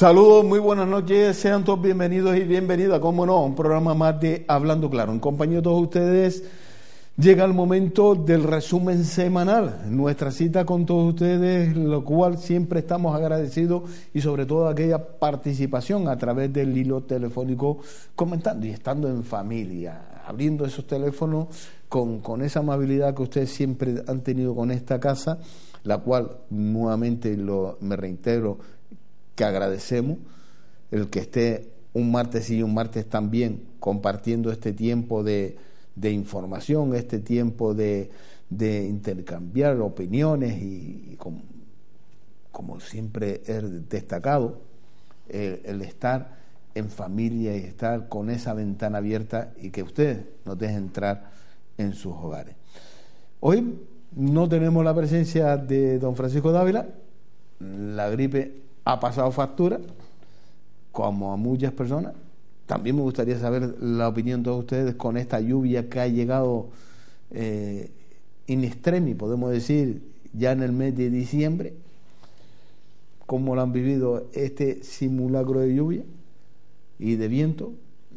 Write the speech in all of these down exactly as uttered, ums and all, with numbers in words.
Saludos, muy buenas noches, sean todos bienvenidos y bienvenidas, como no, a un programa más de Hablando Claro. En compañía de todos ustedes llega el momento del resumen semanal, nuestra cita con todos ustedes, lo cual siempre estamos agradecidos y sobre todo aquella participación a través del hilo telefónico, comentando y estando en familia, abriendo esos teléfonos con, con esa amabilidad que ustedes siempre han tenido con esta casa, la cual nuevamente lo, me reitero, que agradecemos el que esté un martes y un martes también compartiendo este tiempo de, de información, este tiempo de, de intercambiar opiniones y, y como, como siempre he destacado, el, el estar en familia y estar con esa ventana abierta y que ustedes nos dejen entrar en sus hogares. Hoy no tenemos la presencia de don Francisco Dávila, la gripe ha pasado factura, como a muchas personas. También me gustaría saber la opinión de todos ustedes con esta lluvia que ha llegado eh, in extremis, podemos decir, ya en el mes de diciembre. ¿Cómo lo han vivido este simulacro de lluvia y de viento?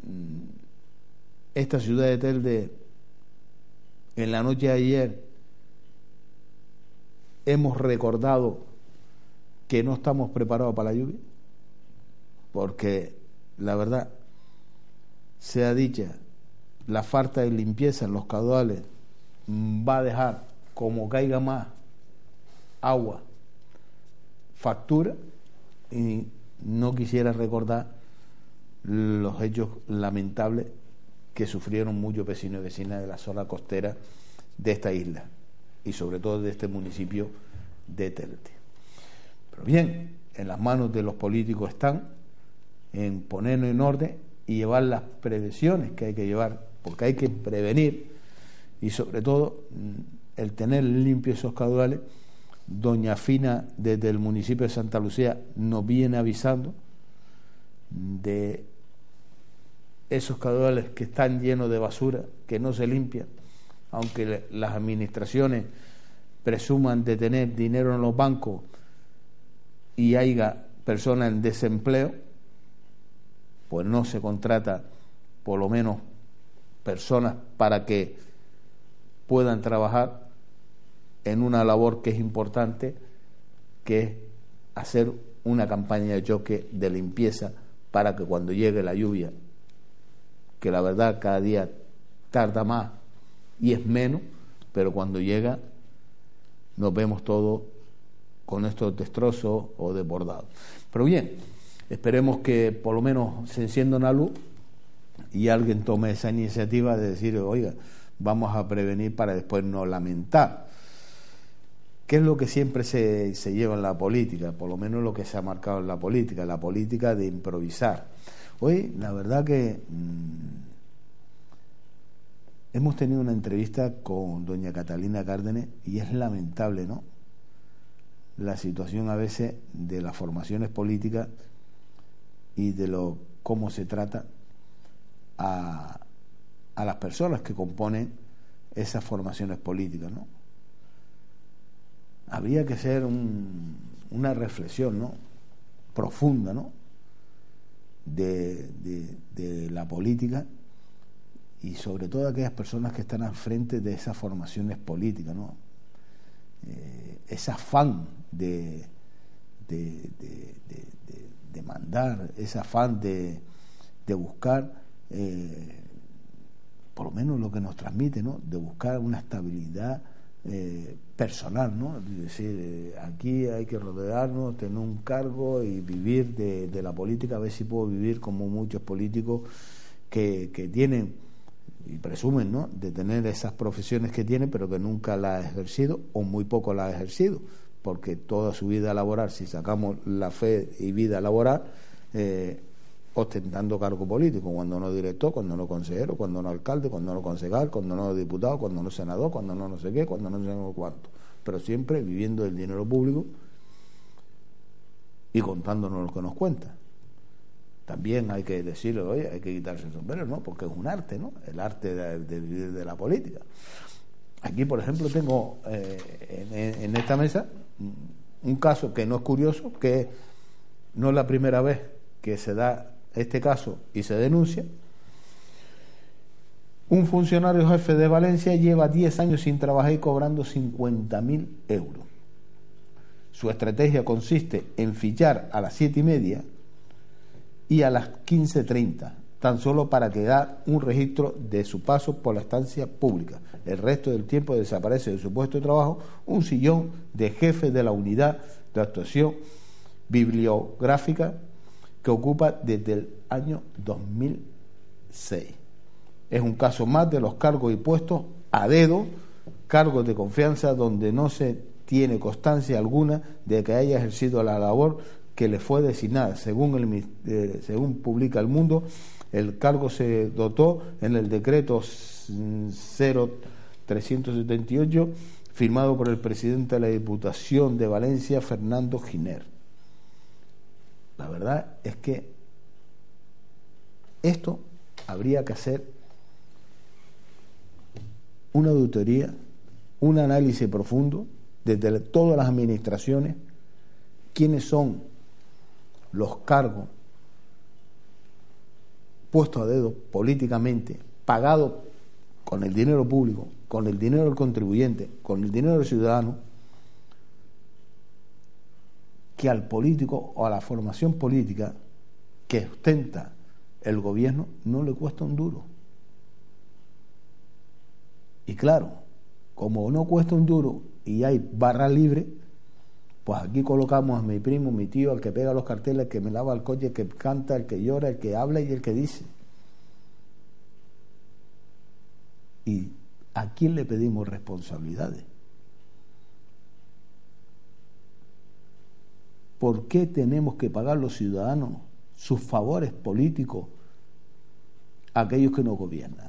Esta ciudad de Telde, en la noche de ayer, hemos recordado que no estamos preparados para la lluvia, porque la verdad sea dicha, la falta de limpieza en los caudales va a dejar, como caiga más agua, factura, y no quisiera recordar los hechos lamentables que sufrieron muchos vecinos y vecinas de la zona costera de esta isla y sobre todo de este municipio de Telde. Pero bien, en las manos de los políticos están en ponernos en orden y llevar las prevenciones que hay que llevar, porque hay que prevenir y sobre todo el tener limpios esos caudales. Doña Fina desde el municipio de Santa Lucía nos viene avisando de esos caudales que están llenos de basura, que no se limpian, aunque las administraciones presuman de tener dinero en los bancos y haya personas en desempleo, pues no se contrata por lo menos personas para que puedan trabajar en una labor que es importante, que es hacer una campaña de choque de limpieza para que cuando llegue la lluvia, que la verdad cada día tarda más y es menos, pero cuando llega nos vemos todos con estos destrozos o desbordados. Pero bien, esperemos que por lo menos se encienda una luz y alguien tome esa iniciativa de decir, oiga, vamos a prevenir para después no lamentar. ¿Qué es lo que siempre se, se lleva en la política? Por lo menos lo que se ha marcado en la política, la política de improvisar. Hoy, la verdad que mmm, hemos tenido una entrevista con doña Catalina Cárdenas y es lamentable, ¿no?, la situación a veces de las formaciones políticas y de lo cómo se trata a, a las personas que componen esas formaciones políticas, ¿no? Habría que hacer un, una reflexión, ¿no?, profunda, ¿no?, de, de, de la política y sobre todo aquellas personas que están al frente de esas formaciones políticas, ¿no? Eh, ese afán de, de, de, de, de, de mandar, ese afán de, de buscar, eh, por lo menos lo que nos transmite, ¿no?, de buscar una estabilidad eh, personal, ¿no? Es decir, eh, aquí hay que rodearnos, tener un cargo y vivir de, de la política, a ver si puedo vivir como muchos políticos que, que tienen y presumen, ¿no?, de tener esas profesiones que tienen, pero que nunca las ha ejercido o muy poco las ha ejercido, porque toda su vida laboral, si sacamos la fe y vida laboral, eh, ostentando cargo político, cuando no director, cuando no consejero, cuando no alcalde, cuando no concejal, cuando no diputado, cuando no senador, cuando no no sé qué, cuando no sé cuánto, pero siempre viviendo del dinero público y contándonos lo que nos cuenta. También hay que decirle, oye, hay que quitarse el sombrero, ¿no?, porque es un arte, ¿no?, el arte de, de vivir de la política. Aquí, por ejemplo, tengo eh, en, en esta mesa un caso que no es curioso, que no es la primera vez que se da este caso y se denuncia. Un funcionario jefe de Valencia lleva diez años sin trabajar y cobrando cincuenta mil euros. Su estrategia consiste en fichar a las siete y media y a las quince treinta, tan solo para quedar un registro de su paso por la estancia pública. El resto del tiempo desaparece de su puesto de trabajo un sillón de jefe de la unidad de actuación bibliográfica que ocupa desde el año dos mil seis. Es un caso más de los cargos y puestos a dedo, cargos de confianza donde no se tiene constancia alguna de que haya ejercido la labor que le fue designada. Según, el, eh, según publica El Mundo, el cargo se dotó en el decreto cero trescientos setenta y ocho firmado por el presidente de la Diputación de Valencia, Fernando Giner. La verdad es que esto habría que hacer una auditoría, un análisis profundo desde todas las administraciones, quiénes son los cargos puestos a dedo políticamente, pagados con el dinero público, con el dinero del contribuyente, con el dinero del ciudadano, que al político o a la formación política que ostenta el gobierno no le cuesta un duro. Y claro, como no cuesta un duro y hay barra libre, pues aquí colocamos a mi primo, mi tío, el que pega los carteles, el que me lava el coche, el que canta, el que llora, el que habla y el que dice. ¿Y a quién le pedimos responsabilidades? ¿Por qué tenemos que pagar los ciudadanos sus favores políticos a aquellos que nos gobiernan?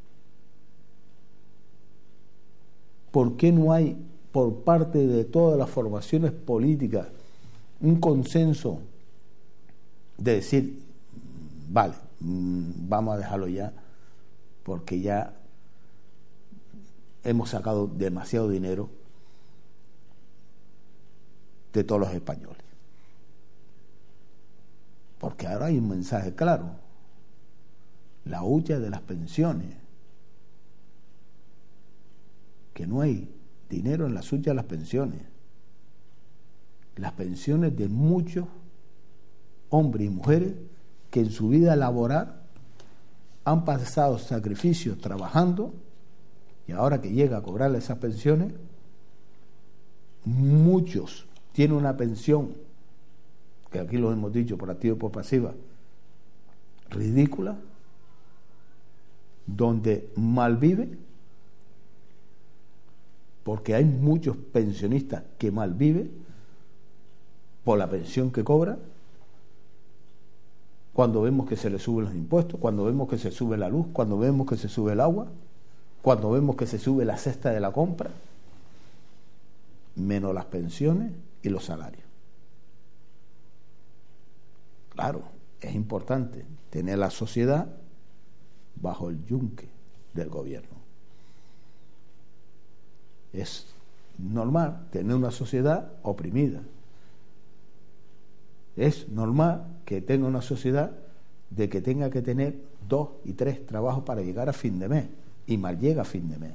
¿Por qué no hay por parte de todas las formaciones políticas un consenso de decir, vale, vamos a dejarlo ya, porque ya hemos sacado demasiado dinero de todos los españoles? Porque ahora hay un mensaje claro: la hucha de las pensiones, que no hay dinero en la hucha de las pensiones. Las pensiones de muchos hombres y mujeres que en su vida laboral han pasado sacrificios trabajando, y ahora que llega a cobrarle esas pensiones, muchos tienen una pensión, que aquí lo hemos dicho por activa y por pasiva, ridícula, donde malvive, porque hay muchos pensionistas que malviven por la pensión que cobra, cuando vemos que se le suben los impuestos, cuando vemos que se sube la luz, cuando vemos que se sube el agua, cuando vemos que se sube la cesta de la compra, menos las pensiones y los salarios. Claro, es importante tener la sociedad bajo el yunque del gobierno. Es normal tener una sociedad oprimida. Es normal que tenga una sociedad de que tenga que tener dos y tres trabajos para llegar a fin de mes, y mal llega a fin de mes.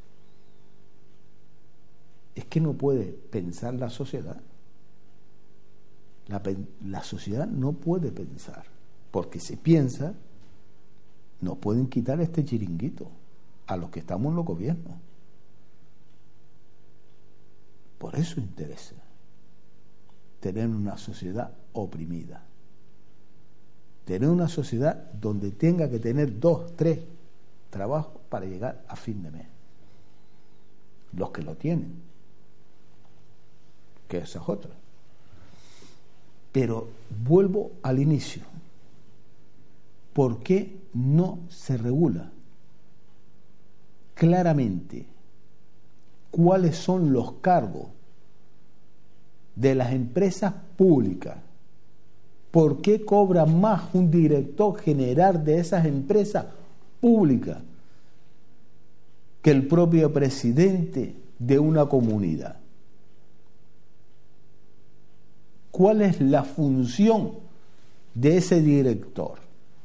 Es que no puede pensar la sociedad. La, la sociedad no puede pensar, porque si piensa, nos pueden quitar este chiringuito a los que estamos en los gobiernos. Por eso interesa tener una sociedad oprimida, tener una sociedad donde tenga que tener dos, tres trabajos para llegar a fin de mes. Los que lo tienen, que esa es otra. Pero vuelvo al inicio. ¿Por qué no se regula claramente cuáles son los cargos de las empresas públicas? ¿Por qué cobra más un director general de esas empresas públicas que el propio presidente de una comunidad? ¿Cuál es la función de ese director?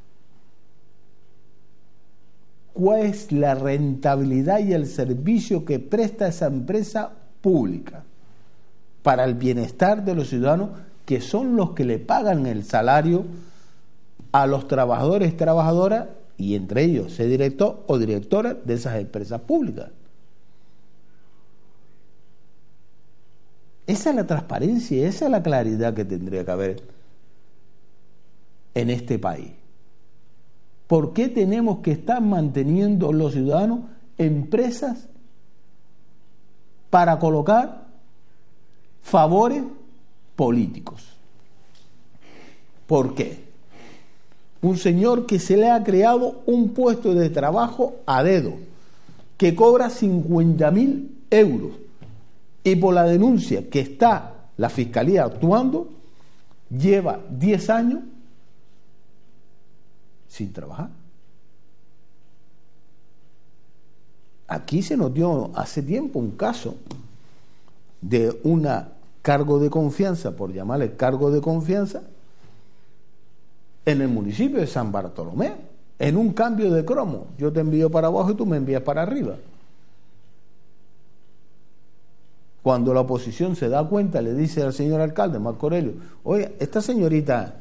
¿Cuál es la rentabilidad y el servicio que presta esa empresa pública para el bienestar de los ciudadanos, que son los que le pagan el salario a los trabajadores y trabajadoras, y entre ellos ese director o directora de esas empresas públicas? Esa es la transparencia, esa es la claridad que tendría que haber en este país. ¿Por qué tenemos que estar manteniendo los ciudadanos empresas para colocar favores políticos? ¿Por qué? Un señor que se le ha creado un puesto de trabajo a dedo, que cobra cincuenta mil euros, y por la denuncia que está la Fiscalía actuando, lleva diez años sin trabajar. Aquí se nos dio hace tiempo un caso de un cargo de confianza, por llamarle cargo de confianza, en el municipio de San Bartolomé, en un cambio de cromo. Yo te envío para abajo y tú me envías para arriba. Cuando la oposición se da cuenta, le dice al señor alcalde, Marco Aurelio, oye, esta señorita,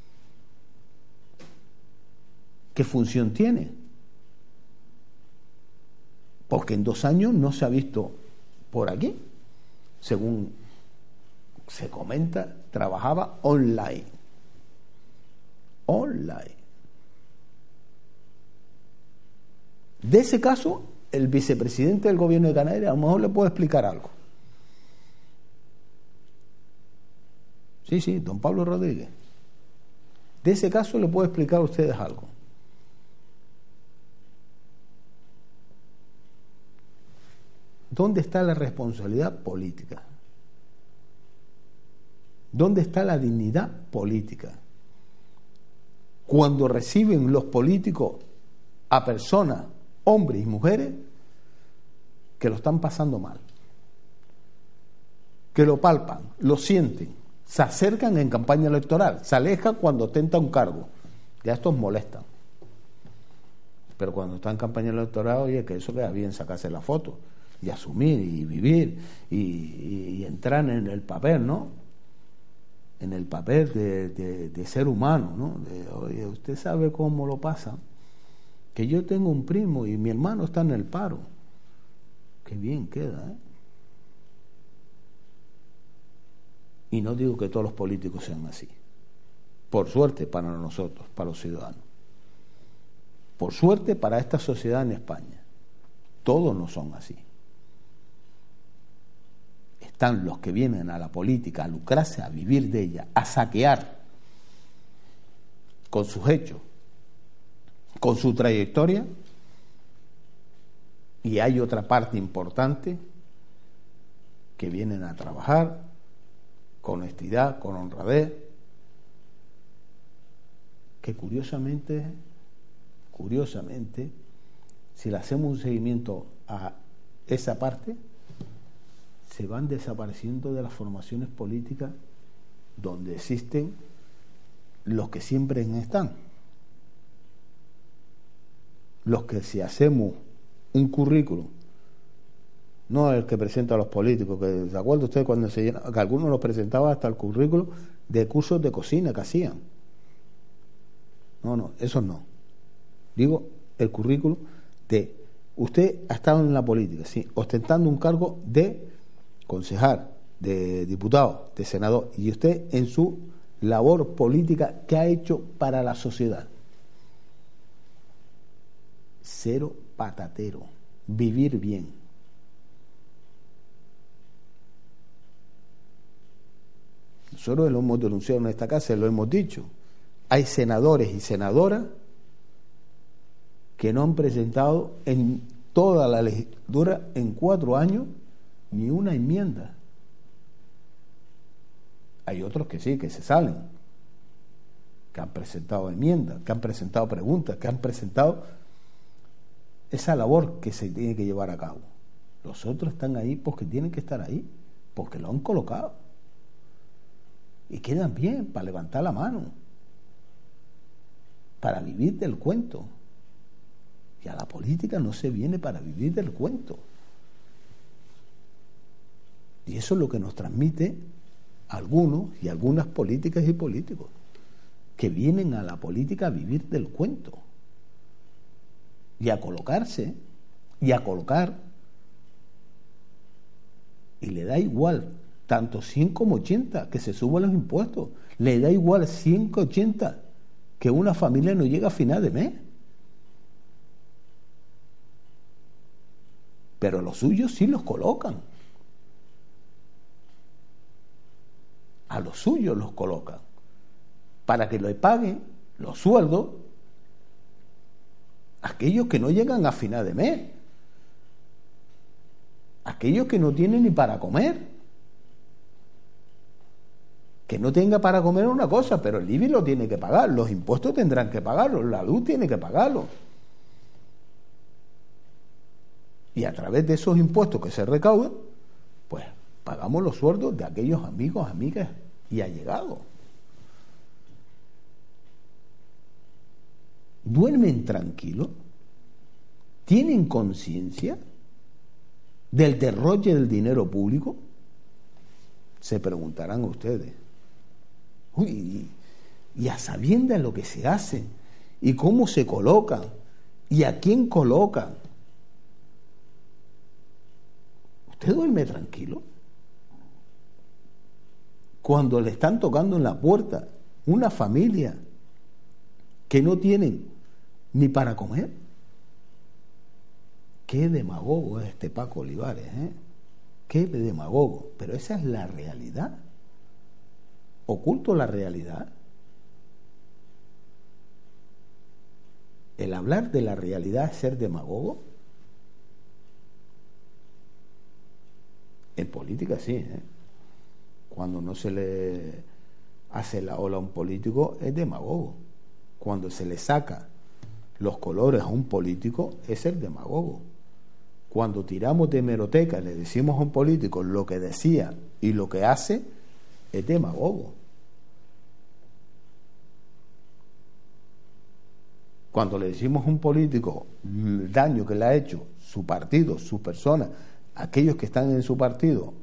¿qué función tiene? Porque en dos años no se ha visto por aquí. Según se comenta, trabajaba online. Online. De ese caso, el vicepresidente del gobierno de Canarias a lo mejor le puede explicar algo. Sí, sí, don Pablo Rodríguez. De ese caso le puedo explicar a ustedes algo. ¿Dónde está la responsabilidad política? ¿Dónde está la dignidad política? Cuando reciben los políticos a personas, hombres y mujeres, que lo están pasando mal, que lo palpan, lo sienten, se acercan en campaña electoral, se alejan cuando ostenta un cargo. Ya estos molestan. Pero cuando está en campaña electoral, oye, que eso queda bien sacarse la foto y asumir y vivir y, y, y entrar en el papel, ¿no? En el papel de, de, de ser humano, ¿no? De, oye, usted sabe cómo lo pasa, que yo tengo un primo y mi hermano está en el paro. Qué bien queda, ¿eh? Y no digo que todos los políticos sean así. Por suerte para nosotros, para los ciudadanos. Por suerte para esta sociedad en España. Todos no son así. Están los que vienen a la política a lucrarse, a vivir de ella, a saquear con sus hechos, con su trayectoria. Y hay otra parte importante que vienen a trabajar con honestidad, con honradez, que curiosamente, curiosamente, si le hacemos un seguimiento a esa parte, se van desapareciendo de las formaciones políticas donde existen los que siempre están. Los que si hacemos un currículum, no el que presenta a los políticos, que ¿se acuerda usted cuando se llena, que algunos los presentaba hasta el currículum de cursos de cocina que hacían? No, no, eso no. Digo el currículum de usted ha estado en la política, sí, ostentando un cargo de concejal, de diputado, de senador, y usted en su labor política que ha hecho para la sociedad. Cero patatero, vivir bien. Nosotros lo hemos denunciado en esta casa, lo hemos dicho. Hay senadores y senadoras que no han presentado en toda la legislatura, en cuatro años, ni una enmienda. Hay otros que sí, que se salen, que han presentado enmiendas, que han presentado preguntas, que han presentado esa labor que se tiene que llevar a cabo. Los otros están ahí porque tienen que estar ahí, porque lo han colocado. y quedan bien para levantar la mano, para vivir del cuento. Y a la política no se viene para vivir del cuento. Y eso es lo que nos transmite algunos y algunas políticas y políticos, que vienen a la política a vivir del cuento y a colocarse y a colocar, y le da igual tanto cien como ochenta que se suban los impuestos, le da igual cien que ochenta que una familia no llega a final de mes. Pero los suyos sí los colocan. A los suyos los colocan para que le paguen los sueldos a aquellos que no llegan a final de mes, aquellos que no tienen ni para comer. Que no tenga para comer una cosa, pero el I B I lo tiene que pagar, los impuestos tendrán que pagarlo, la luz tiene que pagarlo. Y a través de esos impuestos que se recaudan, pues pagamos los sueldos de aquellos amigos, amigas y allegados. ¿Duermen tranquilos? ¿Tienen conciencia del derroche del dinero público? Se preguntarán ustedes. Uy, y a sabiendas de lo que se hace y cómo se colocan y a quién colocan. ¿Usted duerme tranquilo? Cuando le están tocando en la puerta una familia que no tienen ni para comer. Qué demagogo es este Paco Olivares, ¿eh? Qué demagogo. Pero esa es la realidad. ¿Oculto la realidad? ¿El hablar de la realidad es ser demagogo? En política sí, ¿eh? Cuando no se le hace la ola a un político es demagogo. Cuando se le saca los colores a un político es ser demagogo. Cuando tiramos de hemeroteca y le decimos a un político lo que decía y lo que hace, es demagogo. Cuando le decimos a un político el daño que le ha hecho su partido, su persona, aquellos que están en su partido,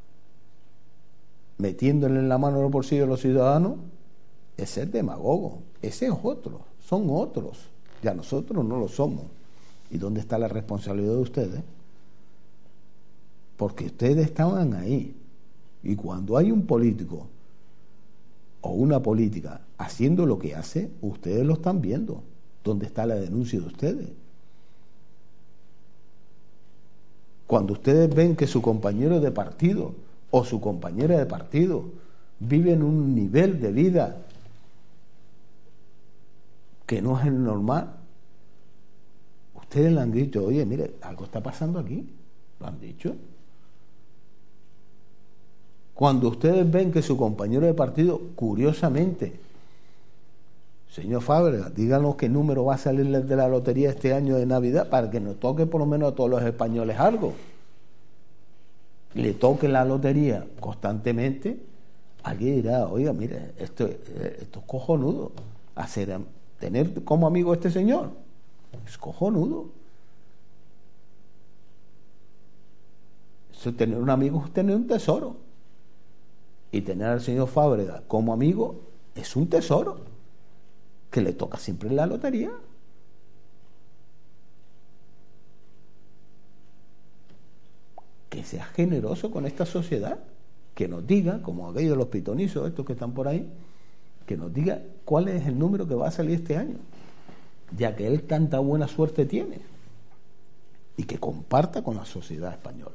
metiéndole en la mano en el bolsillo a los ciudadanos, es ser demagogo. Ese es otro, son otros. Ya nosotros no lo somos. ¿Y dónde está la responsabilidad de ustedes? Porque ustedes estaban ahí. Y cuando hay un político o una política haciendo lo que hace, ustedes lo están viendo. ¿Dónde está la denuncia de ustedes? Cuando ustedes ven que su compañero de partido o su compañera de partido vive en un nivel de vida que no es el normal, ustedes le han dicho, oye, mire, algo está pasando aquí. ¿Lo han dicho? Cuando ustedes ven que su compañero de partido, curiosamente, señor Fábrega, díganos qué número va a salir de la lotería este año de Navidad para que nos toque por lo menos a todos los españoles algo. Le toque la lotería constantemente, alguien dirá, oiga, mire, esto, esto es cojonudo. Hacer, tener como amigo a este señor es cojonudo. Eso, tener un amigo es tener un tesoro. Y tener al señor Fábrega como amigo es un tesoro que le toca siempre en la lotería. Que sea generoso con esta sociedad, que nos diga, como aquellos de los pitonizos, estos que están por ahí, que nos diga cuál es el número que va a salir este año, ya que él tanta buena suerte tiene, y que comparta con la sociedad española.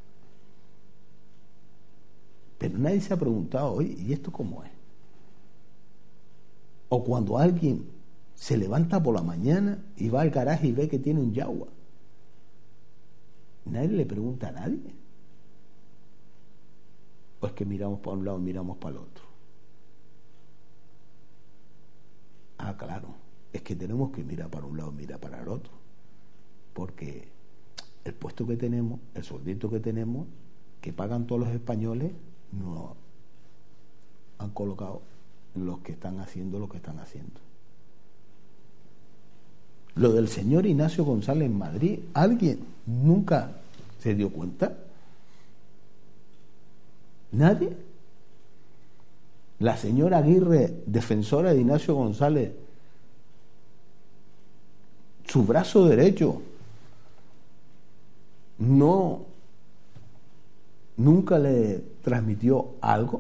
Pero nadie se ha preguntado, oye, ¿y esto cómo es? O cuando alguien se levanta por la mañana y va al garaje y ve que tiene un Jaguar, nadie le pregunta a nadie. O es que miramos para un lado y miramos para el otro. Ah, claro, es que tenemos que mirar para un lado y mirar para el otro. Porque el puesto que tenemos, el sueldito que tenemos, que pagan todos los españoles, no, han colocado los que están haciendo lo que están haciendo. Lo del señor Ignacio González en Madrid, ¿alguien nunca se dio cuenta? ¿Nadie? La señora Aguirre, defensora de Ignacio González, su brazo derecho, no, nunca le transmitió algo.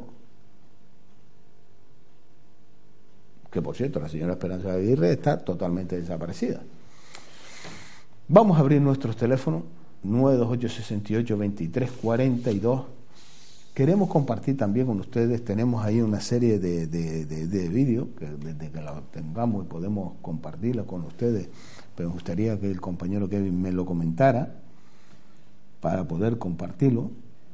Que por cierto, la señora Esperanza Aguirre está totalmente desaparecida. Vamos a abrir nuestros teléfonos nueve dos ocho, seis ocho, dos tres cuatro dos. Queremos compartir también con ustedes, tenemos ahí una serie de, de, de, de vídeos que desde que la tengamos y podemos compartirla con ustedes, pero me gustaría que el compañero Kevin me lo comentara para poder compartirlo.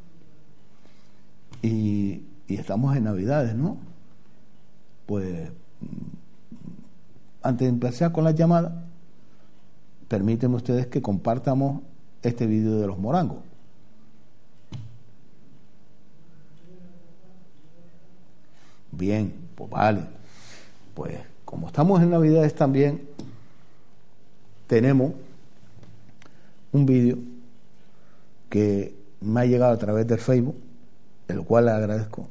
Y, y estamos en Navidades, ¿no? Pues antes de empezar con las llamadas, permítanme ustedes que compartamos este vídeo de los morangos. Bien, pues vale. Pues como estamos en Navidades también, tenemos un vídeo que me ha llegado a través del Facebook, el cual le agradezco,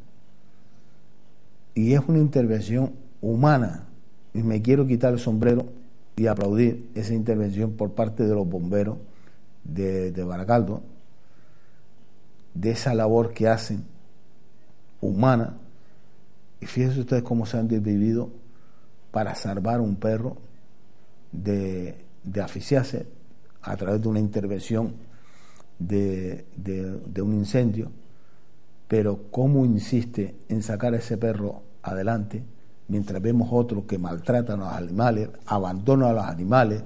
y es una intervención humana, y me quiero quitar el sombrero y aplaudir esa intervención por parte de los bomberos de, de Baracaldo, de esa labor que hacen humana. Y fíjense ustedes cómo se han desvivido para salvar a un perro de, de asfixiarse a través de una intervención de, de, de un incendio, pero cómo insiste en sacar a ese perro adelante, mientras vemos otros que maltratan a los animales, abandonan a los animales,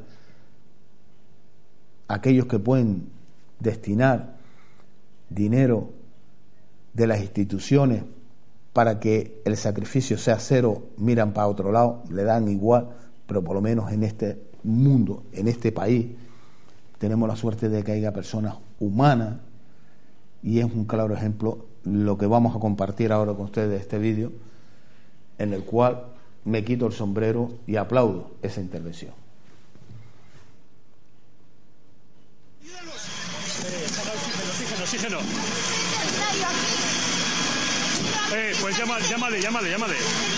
aquellos que pueden destinar dinero de las instituciones para que el sacrificio sea cero, miran para otro lado, le dan igual, pero por lo menos en este mundo, en este país, tenemos la suerte de que haya personas humanas, y es un claro ejemplo lo que vamos a compartir ahora con ustedes, este vídeo, en el cual me quito el sombrero y aplaudo esa intervención. Oxígeno, oxígeno. Eh, pues llámale, llámale, llámale, llámale.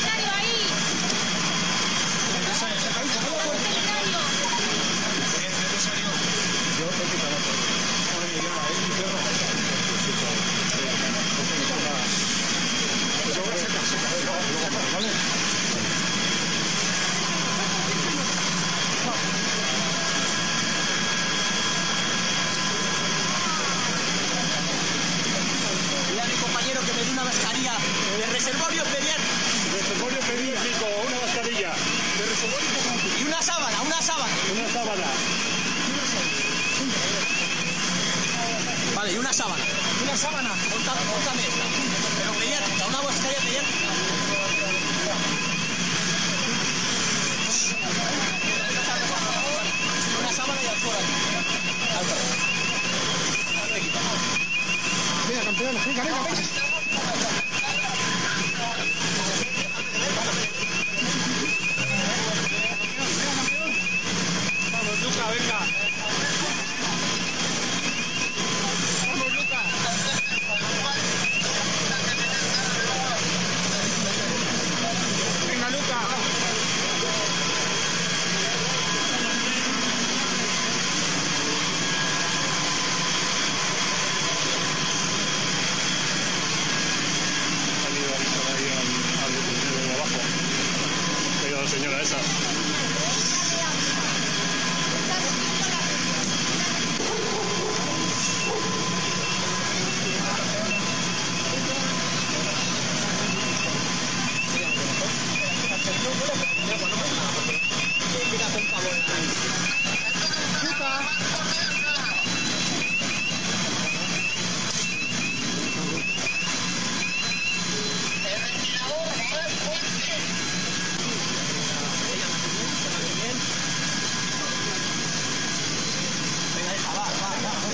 Una mascarilla de reservorio pediátrico. Reservorio pediátrico, una mascarilla. De reservorio pediátrico. Y una sábana, una sábana. Una sábana. Vale, y una sábana. Una sábana. Póntame esta. Pero pediátrica, una mascarilla pediátrica. Una sábana y alcohol. Venga, campeón, venga, venga, venga. Vamos, Luca, venga. Vamos, Luca. Venga, Luca. Señora esa.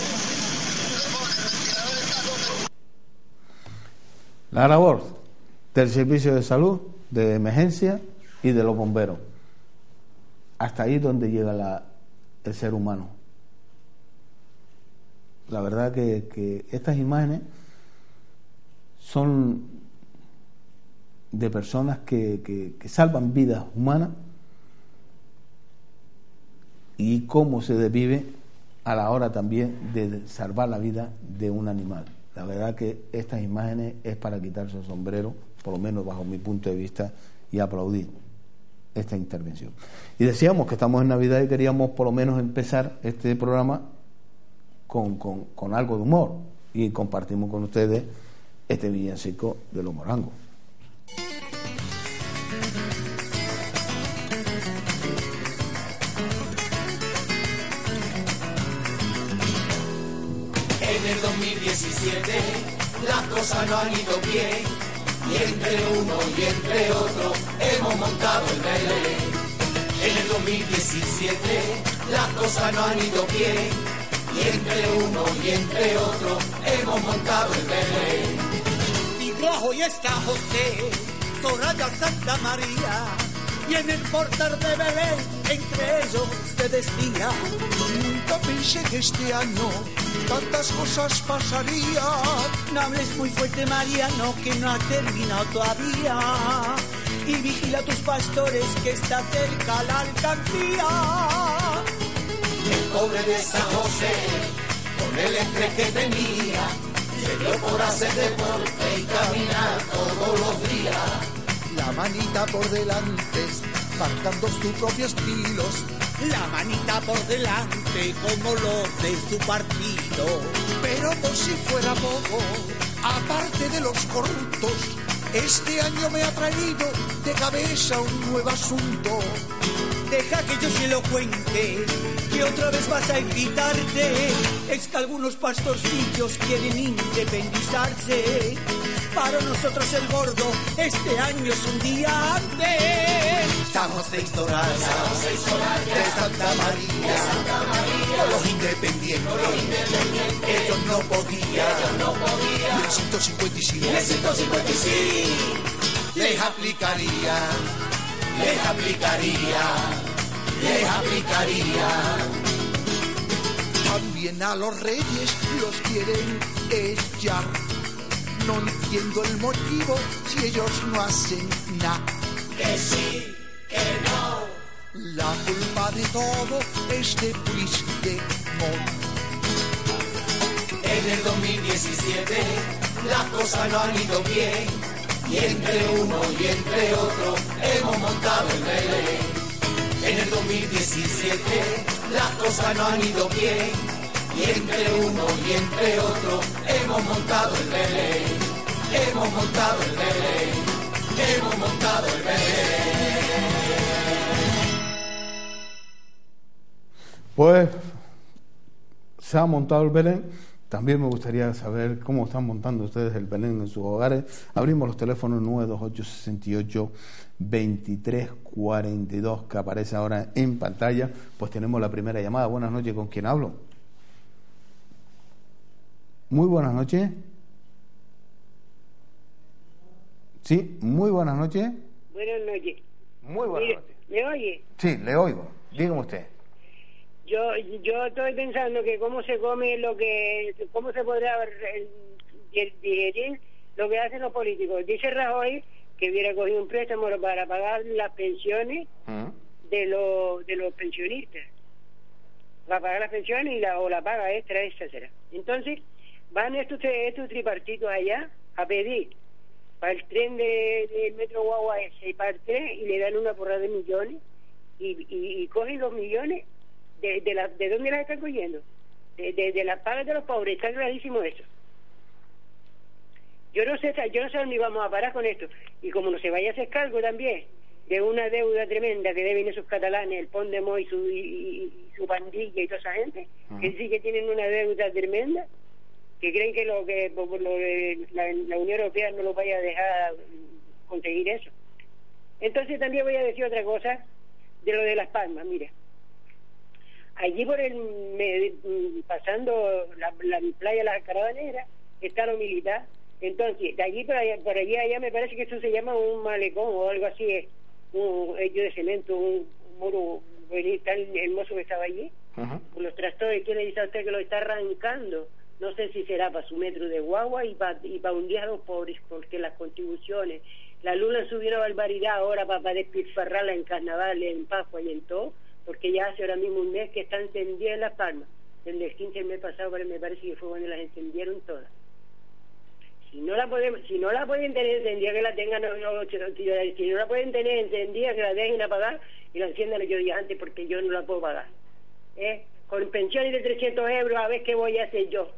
La labor del servicio de salud, de emergencia y de los bomberos. Hasta ahí donde llega la, el ser humano. La verdad que, que estas imágenes son de personas que, que, que salvan vidas humanas y cómo se desvive a la hora también de salvar la vida de un animal. La verdad que estas imágenes es para quitarse el sombrero, por lo menos bajo mi punto de vista, y aplaudir esta intervención. Y decíamos que estamos en Navidad y queríamos por lo menos empezar este programa con, con, con algo de humor, y compartimos con ustedes este villancico de los morangos. En el dos mil diecisiete las cosas no han ido bien, y entre uno y entre otro hemos montado el Belén. En el dos mil diecisiete las cosas no han ido bien, y entre uno y entre otro hemos montado el Belén. Mi rojo y está José, Soraya Santa María, y en el portal de Belén entre ellos se decía: nunca pensé que este año tantas cosas pasarían. No hables muy fuerte, Mariano, que no ha terminado todavía. Y vigila a tus pastores, que está cerca la alcancía. El pobre de San José, con el estrés que tenía, le dio por hacer deporte y caminar todos los días. La manita por delante, marcando sus propios estilos. La manita por delante, como los de su partido. Pero por si fuera poco, aparte de los corruptos, este año me ha traído de cabeza un nuevo asunto. Deja que yo se lo cuente, que otra vez vas a invitarte. Es que algunos pastorcillos quieren independizarse. Para nosotros el gordo, este año es un día antes. San José y Soraya, de Santa María, con los independientes, ellos no podían, Y el ciento cincuenta y cinco, y el ciento cincuenta y cinco les aplicaría, les aplicaría, les aplicaría. También a los reyes los quieren echar. No entiendo el motivo si ellos no hacen nada. Que sí, que no. La culpa de todo es de Puigdemont. En el dos mil diecisiete las cosas no han ido bien, y entre uno y entre otro hemos montado el Belén. En el dos mil diecisiete las cosas no han ido bien, y entre uno y entre otro hemos montado el Belén. Hemos montado el Belén, hemos montado el Belén. Pues se ha montado el Belén. También me gustaría saber cómo están montando ustedes el Belén en sus hogares. Abrimos los teléfonos nueve dos ocho, seis ocho, veintitrés cuarenta y dos que aparece ahora en pantalla. Pues tenemos la primera llamada. Buenas noches, ¿con quién hablo? Muy buenas noches. Sí, muy buenas noches. Buenas noches. Muy buenas Mire, noches. ¿me oye? Sí, le oigo. Dígame usted. Yo yo estoy pensando que cómo se come lo que... cómo se podrá eh, digerir lo que hacen los políticos. Dice Rajoy que hubiera cogido un préstamo para pagar las pensiones ¿Mm? de los de los pensionistas. Va a pagar las pensiones y la, o la paga extra, etcétera. Entonces, van estos, estos tripartitos allá a pedir para el tren de, del metro Guagua ese y para el tren, y le dan una porra de millones y, y, y cogen los millones de, de, la, ¿de dónde las están cogiendo? De, de, de las pagas de los pobres. Está clarísimo eso. Yo no sé, yo no sé dónde vamos a parar con esto. Y como no se vaya a hacer cargo también de una deuda tremenda que deben esos catalanes, el Pont de Moy y su, y, y su pandilla y toda esa gente, uh-huh. que sí que tienen una deuda tremenda, que creen que lo que por lo de la, la Unión Europea no lo vaya a dejar conseguir eso. Entonces también voy a decir otra cosa de lo de Las Palmas. Mira, allí por el me, pasando la, la playa de las Carabaneras está lo militar, Entonces, de allí para allá, por allá, allá me parece que eso se llama un malecón o algo así, es un hecho de cemento, un, un muro tan hermoso que estaba allí. Uh-huh. Los tractores, ¿quién le dice a usted que lo está arrancando? No sé si será para su metro de guagua y para y para un día a los pobres, porque las contribuciones, la luz han subido una barbaridad ahora para, para despilfarrarla en carnaval, en Pascua y en todo, porque ya hace ahora mismo un mes que están encendidas en Las Palmas. Desde el quince del mes pasado me parece que fue cuando las encendieron todas. Si no la podemos, si no la pueden tener encendida, que la tengan, no, no, si no la pueden tener encendida, que la dejen apagar y la enciendan yo día antes, porque yo no la puedo pagar. ¿Eh? Con pensiones de trescientos euros, a ver qué voy a hacer yo.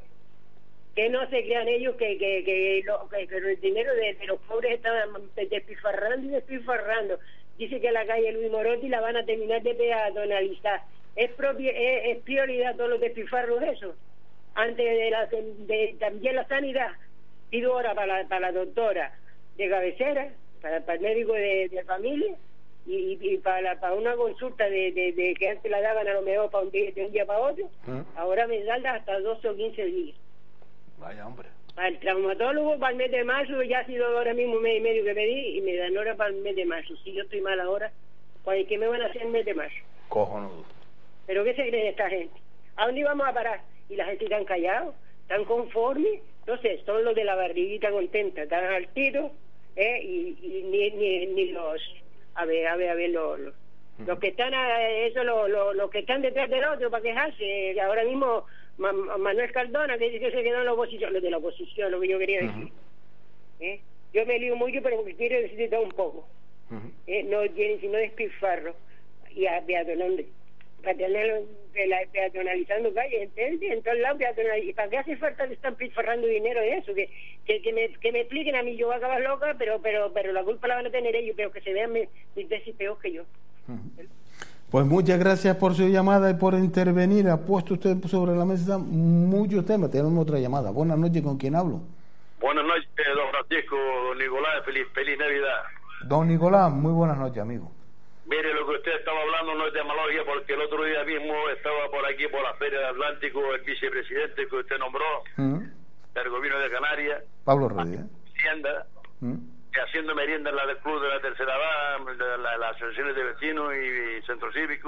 Que no se crean ellos que, que, que, lo, que, que el dinero de, de los pobres está despilfarrando y despilfarrando. Dice que la calle Luis Morotti la van a terminar de peatonalizar. Es, propia, es, es prioridad todos los despilfarros eso. Antes de, la, de, de también la sanidad. Pido ahora para la, para la doctora de cabecera, para, para el médico de, de familia y, y para, la, para una consulta de, de, de que antes la daban a lo mejor para un día, de un día para otro, ¿eh? Ahora me salda hasta doce o quince días. Vaya hombre. Al traumatólogo para el mes de marzo, ya ha sido ahora mismo un mes y medio que pedí y me dan hora para el mes de marzo. Si yo estoy mal ahora, pues ¿qué me van a hacer el mes de marzo? Cojonudo. ¿Pero qué se creen esta gente? ¿A dónde íbamos a parar? Y la gente tan callado, tan conforme. Entonces, son los de la barriguita contenta, tan altitos, ¿eh? y, y ni, ni, ni los, a ver, a ver, a ver, los, los, uh-huh. los que están, a, eso, los, los, los que están detrás del otro para quejarse. Ahora mismo, Ma, Manuel Cardona, que dice que se quedó en la oposición, los de la oposición, lo que yo quería decir. Uh-huh. ¿Eh? Yo me lío mucho, pero quiero decir todo un poco. Uh-huh. ¿Eh? No tienen sino despilfarro y a peatonal. Para tener peatonalizando calles, ¿entiendes? En todos lados peatonalizando. ¿Y para qué hace falta que están pilfarrando dinero de eso? Que, que, que, me, que me expliquen a mí, yo voy a acabar loca, pero pero pero la culpa la van a tener ellos, pero que se vean mil veces peor que yo. Uh-huh. Pues muchas gracias por su llamada y por intervenir. Ha puesto usted sobre la mesa muchos temas. Tenemos otra llamada. Buenas noches, ¿con quién hablo? Buenas noches, don Francisco, don Nicolás, feliz, feliz Navidad. Don Nicolás, muy buenas noches, amigo. Mire, lo que usted estaba hablando no es demagogia, porque el otro día mismo estaba por aquí, por la Feria del Atlántico, el vicepresidente que usted nombró, ¿Mm? del gobierno de Canarias, Pablo Rodríguez, Hacienda, ¿Mm? haciendo merienda en la del Club de la Tercera Edad, de la, las asociaciones de vecinos y, y centro cívico,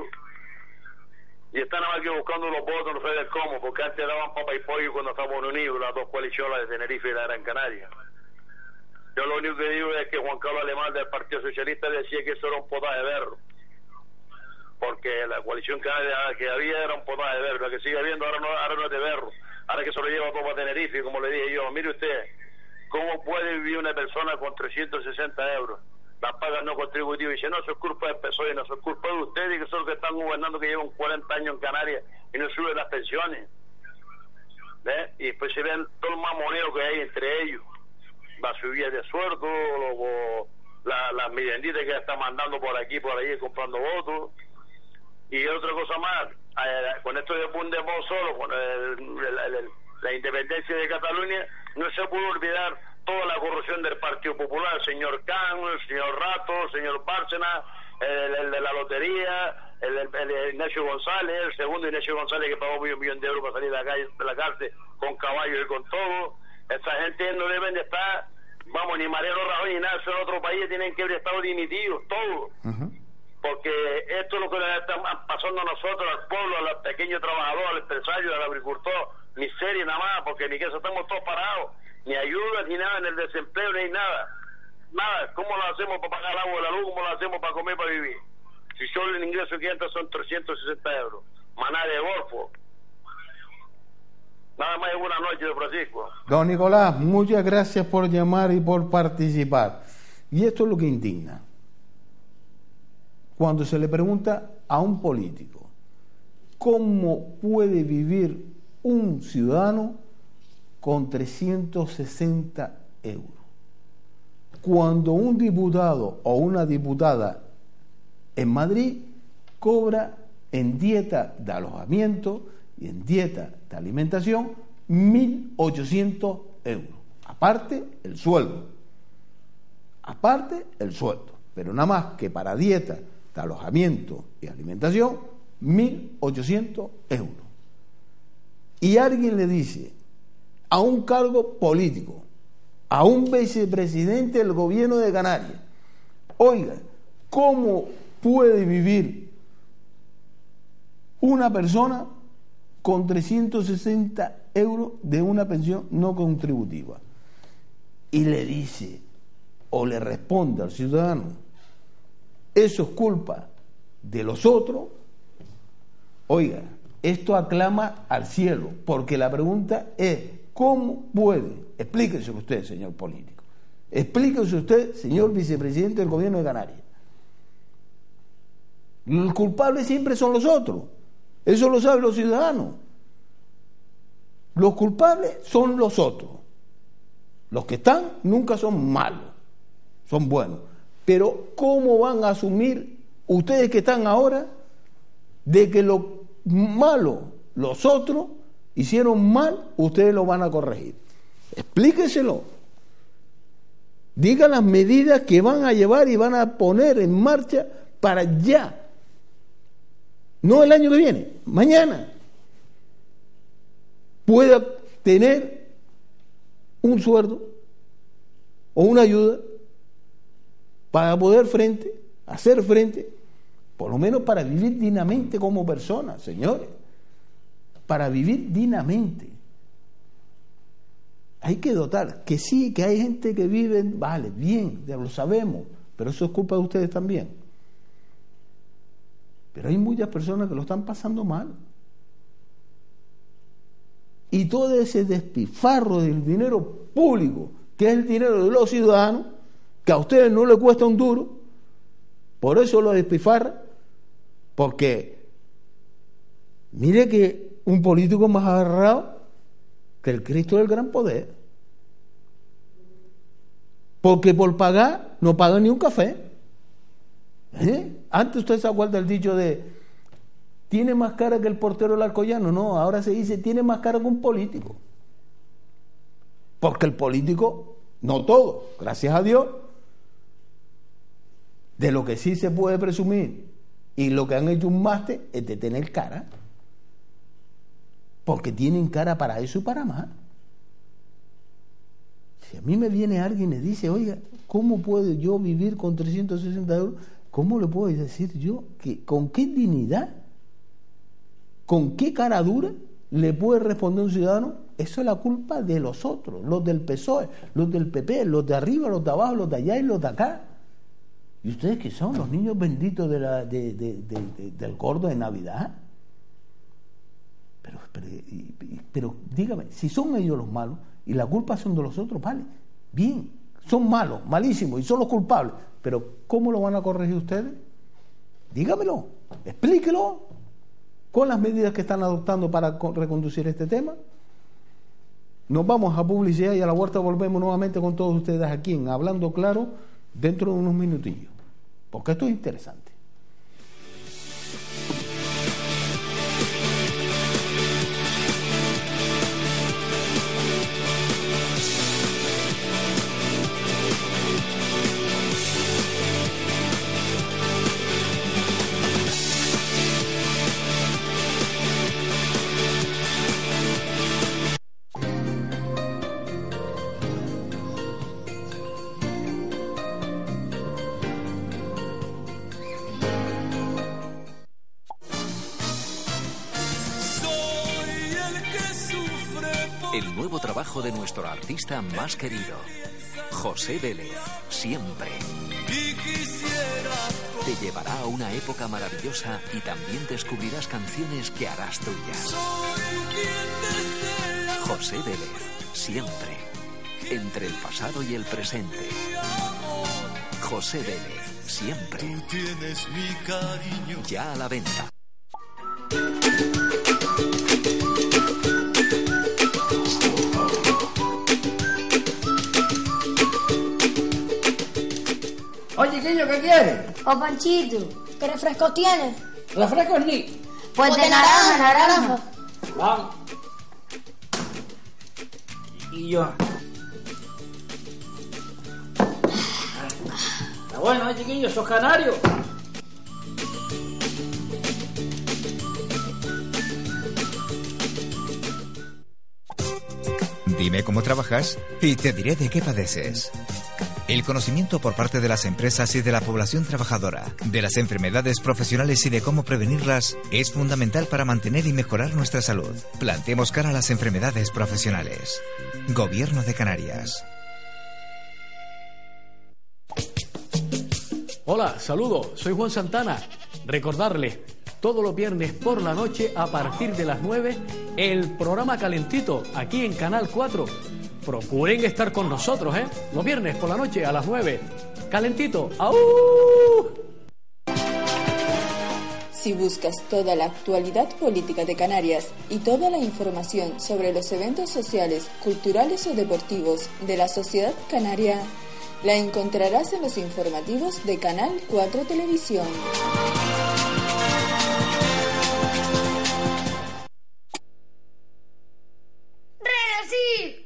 y están aquí buscando los votos, no sé del cómo, porque antes daban papa y pollo cuando estábamos unidos, las dos coaliciones de Tenerife y la Gran Canaria. Yo lo único que digo es que Juan Carlos Alemán del Partido Socialista decía que eso era un potaje de berro, porque la coalición que había era un potaje de berro, la que sigue habiendo ahora no, ahora no es de berro, ahora que se lo lleva todo para Tenerife, como le dije yo. Mire usted, ¿cómo puede vivir una persona con trescientos sesenta euros? Las pagas no contributivas, y dice, no, eso es culpa del P S O E, no, eso es culpa de ustedes, que son los que están gobernando, que llevan cuarenta años en Canarias y no suben las pensiones. ¿Ves? Y después se ven todo el mamoneo que hay entre ellos. La subida de sueldo, o la, las mirenditas que está mandando por aquí, por ahí, comprando votos. Y otra cosa más, eh, con esto de Puigdemont solo, con el, el, el, la independencia de Cataluña, no se puede olvidar toda la corrupción del Partido Popular, el señor Can, el señor Rato, el señor Bárcena, el, el de la lotería, el, el, el Ignacio González, el segundo Ignacio González que pagó medio millón de euros para salir de la, calle, de la cárcel con caballos y con todo. Esa gente no deben de estar, vamos, ni Mariano Rajoy ni nada, en otro país tienen que haber estado dimitidos, todos. Uh-huh. Porque esto es lo que le está pasando a nosotros, al pueblo, al pequeño trabajador, al empresario, al agricultor, miseria nada más, porque ni que eso estamos todos parados, ni ayuda, ni nada, en el desempleo, ni nada. Nada, ¿cómo lo hacemos para pagar el agua y la luz? ¿Cómo lo hacemos para comer, para vivir? Si solo el ingreso que entra son trescientos sesenta euros. Maná de golfo. Nada más y buenas noches, Francisco. Don Nicolás, muchas gracias por llamar y por participar. Y esto es lo que indigna. Cuando se le pregunta a un político cómo puede vivir un ciudadano con trescientos sesenta euros, cuando un diputado o una diputada en Madrid cobra en dieta de alojamiento y en dieta de alimentación mil ochocientos euros, aparte el sueldo, aparte el sueldo, pero nada más que para dieta de alojamiento y alimentación mil ochocientos euros. Y alguien le dice a un cargo político a un vicepresidente del gobierno de Canarias. Oiga, ¿cómo puede vivir una persona con trescientos sesenta euros de una pensión no contributiva? Y le dice, o le responde al ciudadano, eso es culpa de los otros. Oiga, esto aclama al cielo, porque la pregunta es, ¿cómo puede? Explíquese usted, señor político. Explíquese usted, señor vicepresidente del gobierno de Canarias. Los culpables siempre son los otros. Eso lo saben los ciudadanos. Los culpables son los otros. Los que están nunca son malos, son buenos. Pero ¿cómo van a asumir ustedes que están ahora de que los malos, los otros, hicieron mal, ustedes lo van a corregir? Explíqueselo. Diga las medidas que van a llevar y van a poner en marcha para ya. No el año que viene, mañana. Pueda tener un sueldo o una ayuda para poder frente, hacer frente, por lo menos para vivir dignamente como personas, señores. Para vivir dignamente. Hay que dotar, que sí, que hay gente que vive, vale, bien, ya lo sabemos, pero eso es culpa de ustedes también. Pero hay muchas personas que lo están pasando mal. Y todo ese despifarro del dinero público, que es el dinero de los ciudadanos, que a ustedes no les cuesta un duro, por eso lo despifarra, porque mire que un político más agarrado que el Cristo del gran poder, porque por pagar no paga ni un café. ¿Eh? Antes usted se acuerda del dicho de tiene más cara que el portero del Alcoyano. No, ahora se dice tiene más cara que un político, porque el político, no todo, gracias a Dios, de lo que sí se puede presumir y lo que han hecho un máster es de tener cara, porque tienen cara para eso y para más. Si a mí me viene alguien y me dice, oiga, ¿cómo puedo yo vivir con trescientos sesenta euros? ¿Cómo le puedo decir yo que con qué dignidad, con qué cara dura le puede responder un ciudadano? Eso es la culpa de los otros, los del P S O E, los del P P, los de arriba, los de abajo, los de allá y los de acá. ¿Y ustedes qué son? ¿Los niños benditos de la, de, de, de, de, del gordo de Navidad? Pero, pero, pero dígame, si son ellos los malos y la culpa son de los otros, vale, bien, son malos, malísimos y son los culpables, pero ¿cómo lo van a corregir ustedes? Dígamelo, explíquelo con las medidas que están adoptando para reconducir este tema. Nos vamos a publicidad y a la vuelta volvemos nuevamente con todos ustedes aquí en Hablando Claro dentro de unos minutillos, porque esto es interesante. El nuevo trabajo de nuestro artista más querido, José Vélez, Siempre. Te llevará a una época maravillosa y también descubrirás canciones que harás tuyas. José Vélez, Siempre. Entre el pasado y el presente. José Vélez, Siempre. Tú tienes mi cariño. Ya a la venta. Oye, Quillo, ¿qué quieres? Oh, Panchito, ¿qué refrescos tienes? ¿Refrescos ni? Pues de naranja, naranja. Vamos. Y yo. Está bueno, ¿eh, chiquillos? ¿Sos canarios? Dime cómo trabajas y te diré de qué padeces. El conocimiento por parte de las empresas y de la población trabajadora de las enfermedades profesionales y de cómo prevenirlas es fundamental para mantener y mejorar nuestra salud. Plantemos cara a las enfermedades profesionales. Gobierno de Canarias. Hola, saludos, soy Juan Santana. Recordarles, todos los viernes por la noche a partir de las nueve, el programa Calentito, aquí en Canal cuatro. Procuren estar con nosotros, ¿eh? Los viernes por la noche a las nueve. Calentito, ¡au! Si buscas toda la actualidad política de Canarias y toda la información sobre los eventos sociales, culturales o deportivos de la sociedad canaria, la encontrarás en los informativos de Canal cuatro Televisión. Reducir,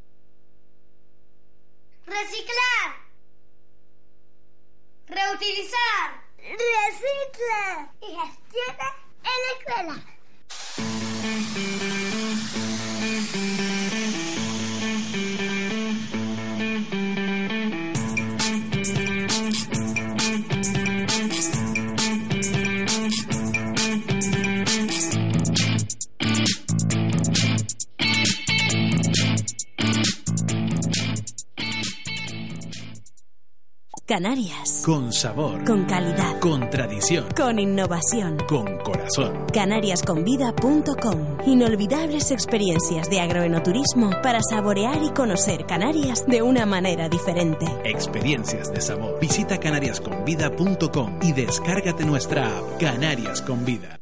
reciclar, reutilizar, recicla y gestiona en la escuela. Canarias. Con sabor. Con calidad. Con tradición. Con innovación. Con corazón. canarias con vida punto com. Inolvidables experiencias de agroenoturismo para saborear y conocer Canarias de una manera diferente. Experiencias de sabor. Visita canarias con vida punto com y descárgate nuestra app Canarias con Vida.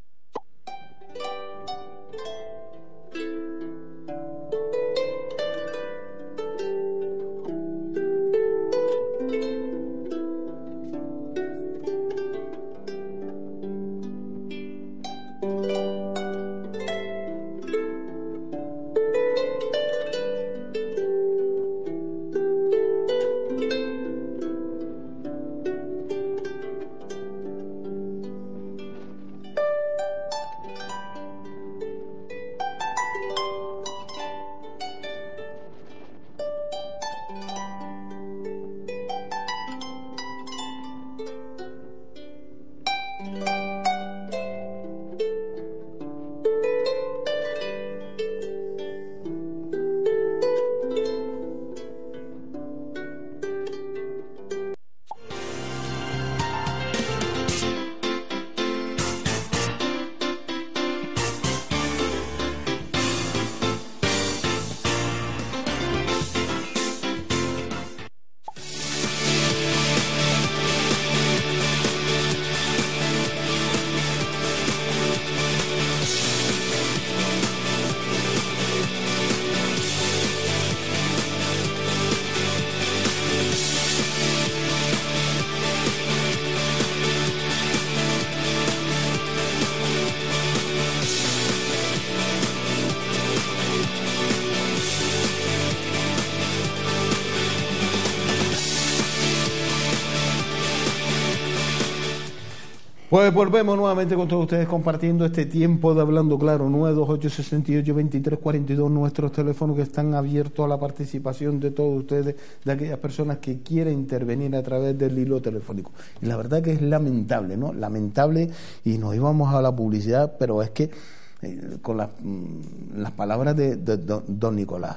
Pues volvemos nuevamente con todos ustedes compartiendo este tiempo de Hablando Claro. Nueve dos ocho seis ocho dos tres cuatro dos, nuestros teléfonos que están abiertos a la participación de todos ustedes, de aquellas personas que quieren intervenir a través del hilo telefónico. Y la verdad que es lamentable, ¿no? Lamentable, y nos íbamos a la publicidad, pero es que eh, con las, mm, las palabras de, de, de don Nicolás,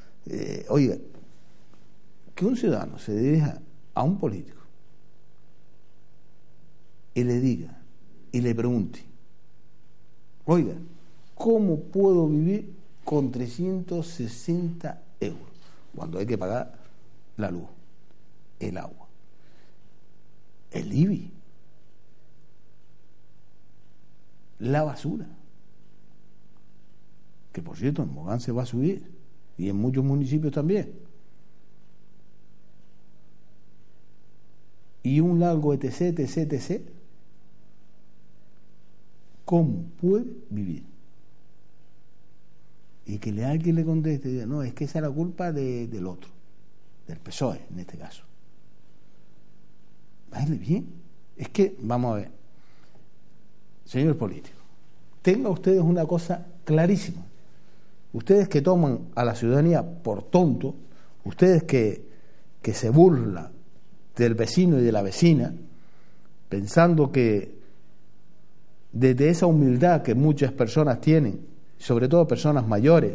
eh, oiga, que un ciudadano se dirija a un político y le diga y le pregunte, oiga, ¿cómo puedo vivir con trescientos sesenta euros cuando hay que pagar la luz, el agua, el I B I, la basura, que por cierto en Mogán se va a subir y en muchos municipios también, y un largo etc, etc, etc? ¿Cómo puede vivir? Y que le, alguien le conteste y diga, no, es que esa es la culpa de, del otro, del P S O E en este caso. Váyale bien. Es que, vamos a ver, señor político, tenga ustedes una cosa clarísima. ustedes que toman a la ciudadanía por tonto, ustedes que, que se burlan del vecino y de la vecina, pensando que desde esa humildad que muchas personas tienen, sobre todo personas mayores,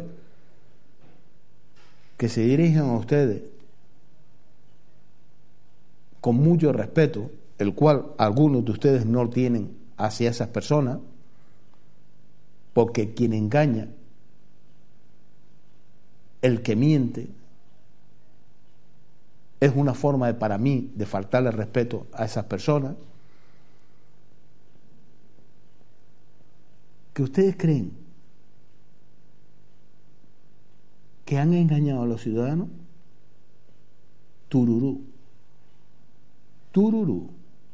que se dirigen a ustedes con mucho respeto, el cual algunos de ustedes no tienen hacia esas personas, porque quien engaña, el que miente, es una forma de, para mí, de faltarle respeto a esas personas. Que ustedes creen que han engañado a los ciudadanos, tururú, tururú.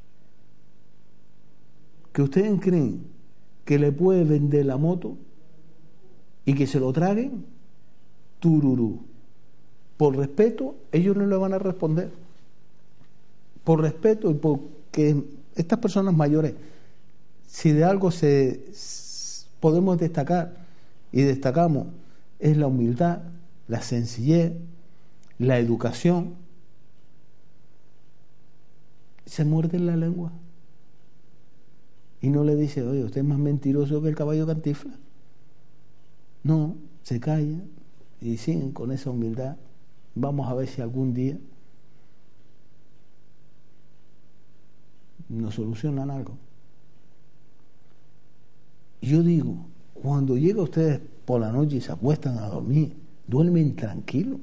Que ustedes creen que le puede vender la moto y que se lo traguen, tururú. Por respeto, ellos no le van a responder. Por respeto y porque estas personas mayores, si de algo se podemos destacar y destacamos, es la humildad, la sencillez, la educación. Se muerden la lengua y no le dice, oye, usted es más mentiroso que el caballo Cantinflas. No, se callan y siguen con esa humildad. Vamos a ver si algún día nos solucionan algo. Yo digo, cuando llega ustedes por la noche y se acuestan a dormir, duermen tranquilos.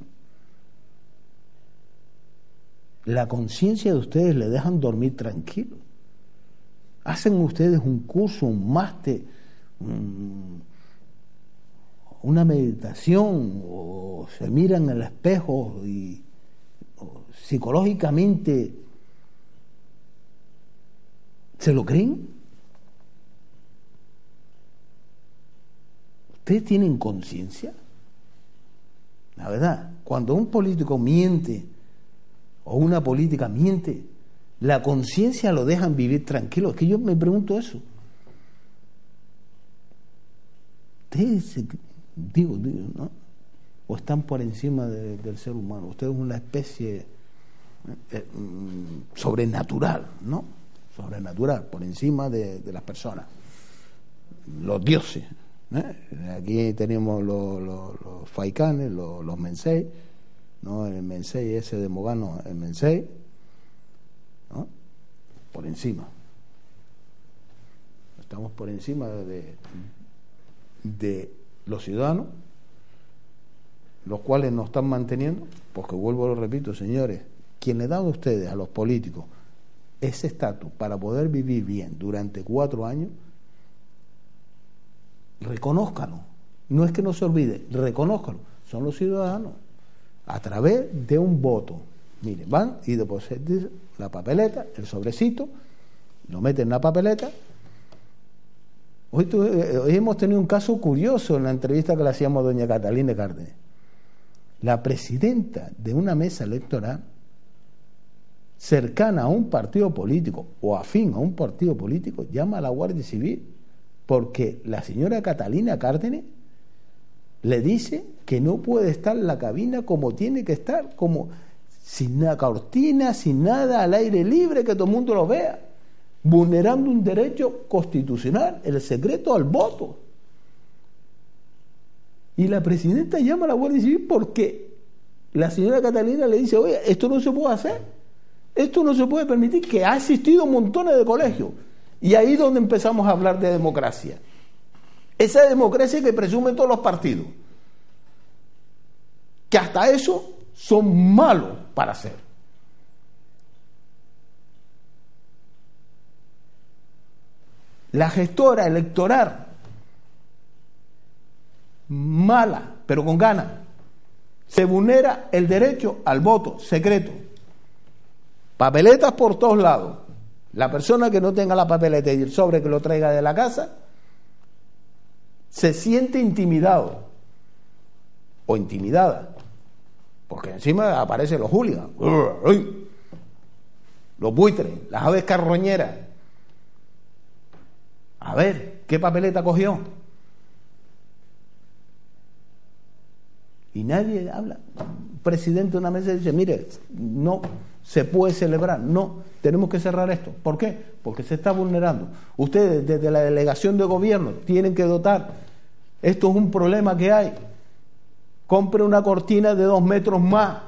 La conciencia de ustedes le dejan dormir tranquilos. Hacen ustedes un curso, un máster, un, una meditación, o se miran en el espejo y o, psicológicamente se lo creen. ¿Ustedes tienen conciencia? La verdad, cuando un político miente o una política miente, la conciencia lo dejan vivir tranquilo. Es que yo me pregunto eso. Ustedes, digo, digo, ¿no? O están por encima de, del ser humano. Ustedes son una especie eh, sobrenatural, ¿no? Sobrenatural, por encima de, de las personas. Los dioses. ¿Eh? Aquí tenemos los, los, los faicanes, los, los mensei, ¿no? El mensei ese de Mogano, el mensei, ¿no? Por encima. Estamos por encima de, de los ciudadanos, los cuales nos están manteniendo, porque vuelvo, lo repito, señores, quien le da a ustedes, a los políticos, ese estatus para poder vivir bien durante cuatro años, reconózcalo. No es que no se olvide, reconózcalo. Son los ciudadanos a través de un voto. Miren, van y depositan la papeleta, el sobrecito, lo meten en la papeleta. Hoy, tuve, hoy hemos tenido un caso curioso en la entrevista que le hacíamos a doña Catalina Cárdenas. La presidenta de una mesa electoral cercana a un partido político o afín a un partido político llama a la Guardia Civil porque la señora Catalina Cárdenas le dice que no puede estar en la cabina como tiene que estar, como sin una cortina, sin nada, al aire libre, que todo el mundo lo vea, vulnerando un derecho constitucional, el secreto al voto. Y la presidenta llama a la Guardia Civil porque la señora Catalina le dice, oye, esto no se puede hacer, esto no se puede permitir, que ha asistido a montones de colegios. Y ahí es donde empezamos a hablar de democracia. Esa democracia que presumen todos los partidos, que hasta eso son malos para hacer. La gestora electoral, mala, pero con ganas, se vulnera el derecho al voto secreto. Papeletas por todos lados. La persona que no tenga la papeleta y el sobre que lo traiga de la casa se siente intimidado o intimidada, porque encima aparecen los hooligans, los buitres, las aves carroñeras. A ver, ¿qué papeleta cogió? y nadie habla. El presidente de una mesa dice, mire, no se puede celebrar, no, tenemos que cerrar esto. ¿Por qué? Porque se está vulnerando. Ustedes desde la delegación de gobierno tienen que dotar, esto es un problema que hay, compre una cortina de dos metros más,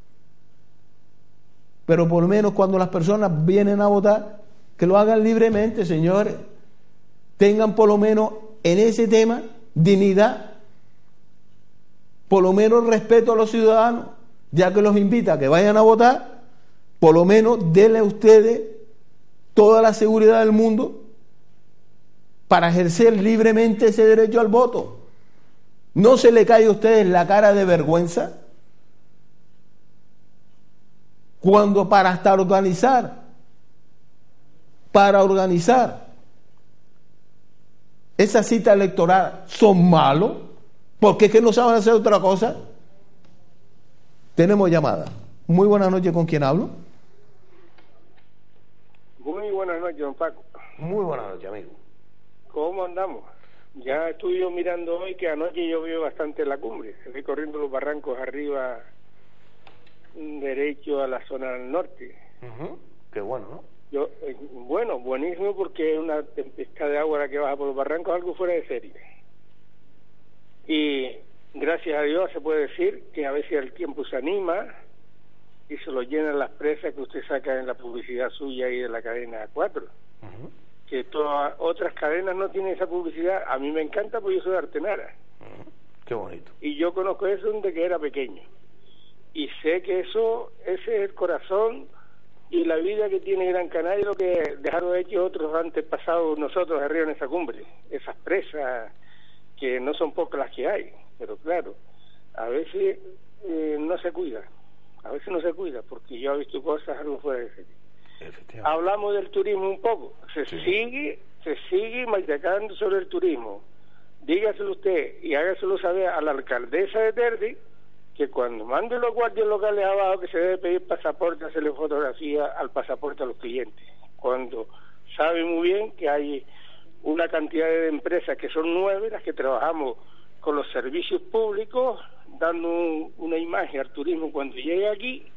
pero por lo menos cuando las personas vienen a votar, que lo hagan libremente, señores, tengan por lo menos en ese tema dignidad, por lo menos respeto a los ciudadanos, ya que los invita a que vayan a votar, por lo menos denle a ustedes toda la seguridad del mundo para ejercer libremente ese derecho al voto. ¿No se le cae a ustedes la cara de vergüenza cuando para hasta organizar, para organizar esa cita electoral son malos? Porque es que no saben hacer otra cosa. Tenemos llamada. Muy buenas noches, ¿con quién hablo? Muy buenas noches, don Paco. Muy buenas noches, amigo. ¿Cómo andamos? Ya estuve yo mirando hoy que anoche llovió bastante en la cumbre, recorriendo los barrancos arriba, derecho a la zona del norte. Uh-huh. Qué bueno, ¿no? Yo, eh, bueno, buenísimo, porque es una tempestad de agua la que baja por los barrancos, algo fuera de serie. Y gracias a Dios se puede decir que a veces el tiempo se anima y se lo llenan las presas que usted saca en la publicidad suya y de la cadena cuatro. Uh-huh. Que todas otras cadenas no tienen esa publicidad. A mí me encanta porque yo soy de Artenara. Uh-huh. Qué bonito. Y yo conozco eso desde que era pequeño. Y sé que eso, ese es el corazón y la vida que tiene Gran Canaria, lo que dejaron hecho otros antepasados nosotros arriba en esa cumbre. Esas presas que no son pocas las que hay, pero claro, a veces eh, no se cuida. A veces no se cuida, porque yo he visto cosas algo fuera de serie. Hablamos del turismo un poco. Se sí. sigue se sigue machacando sobre el turismo. Dígaselo usted y hágaselo saber a la alcaldesa de Telde que cuando mande los guardias locales abajo que se debe pedir pasaporte, hacerle fotografía al pasaporte a los clientes, cuando sabe muy bien que hay una cantidad de empresas que son nueve las que trabajamos con los servicios públicos, dando un, una imagen al turismo cuando llegue aquí,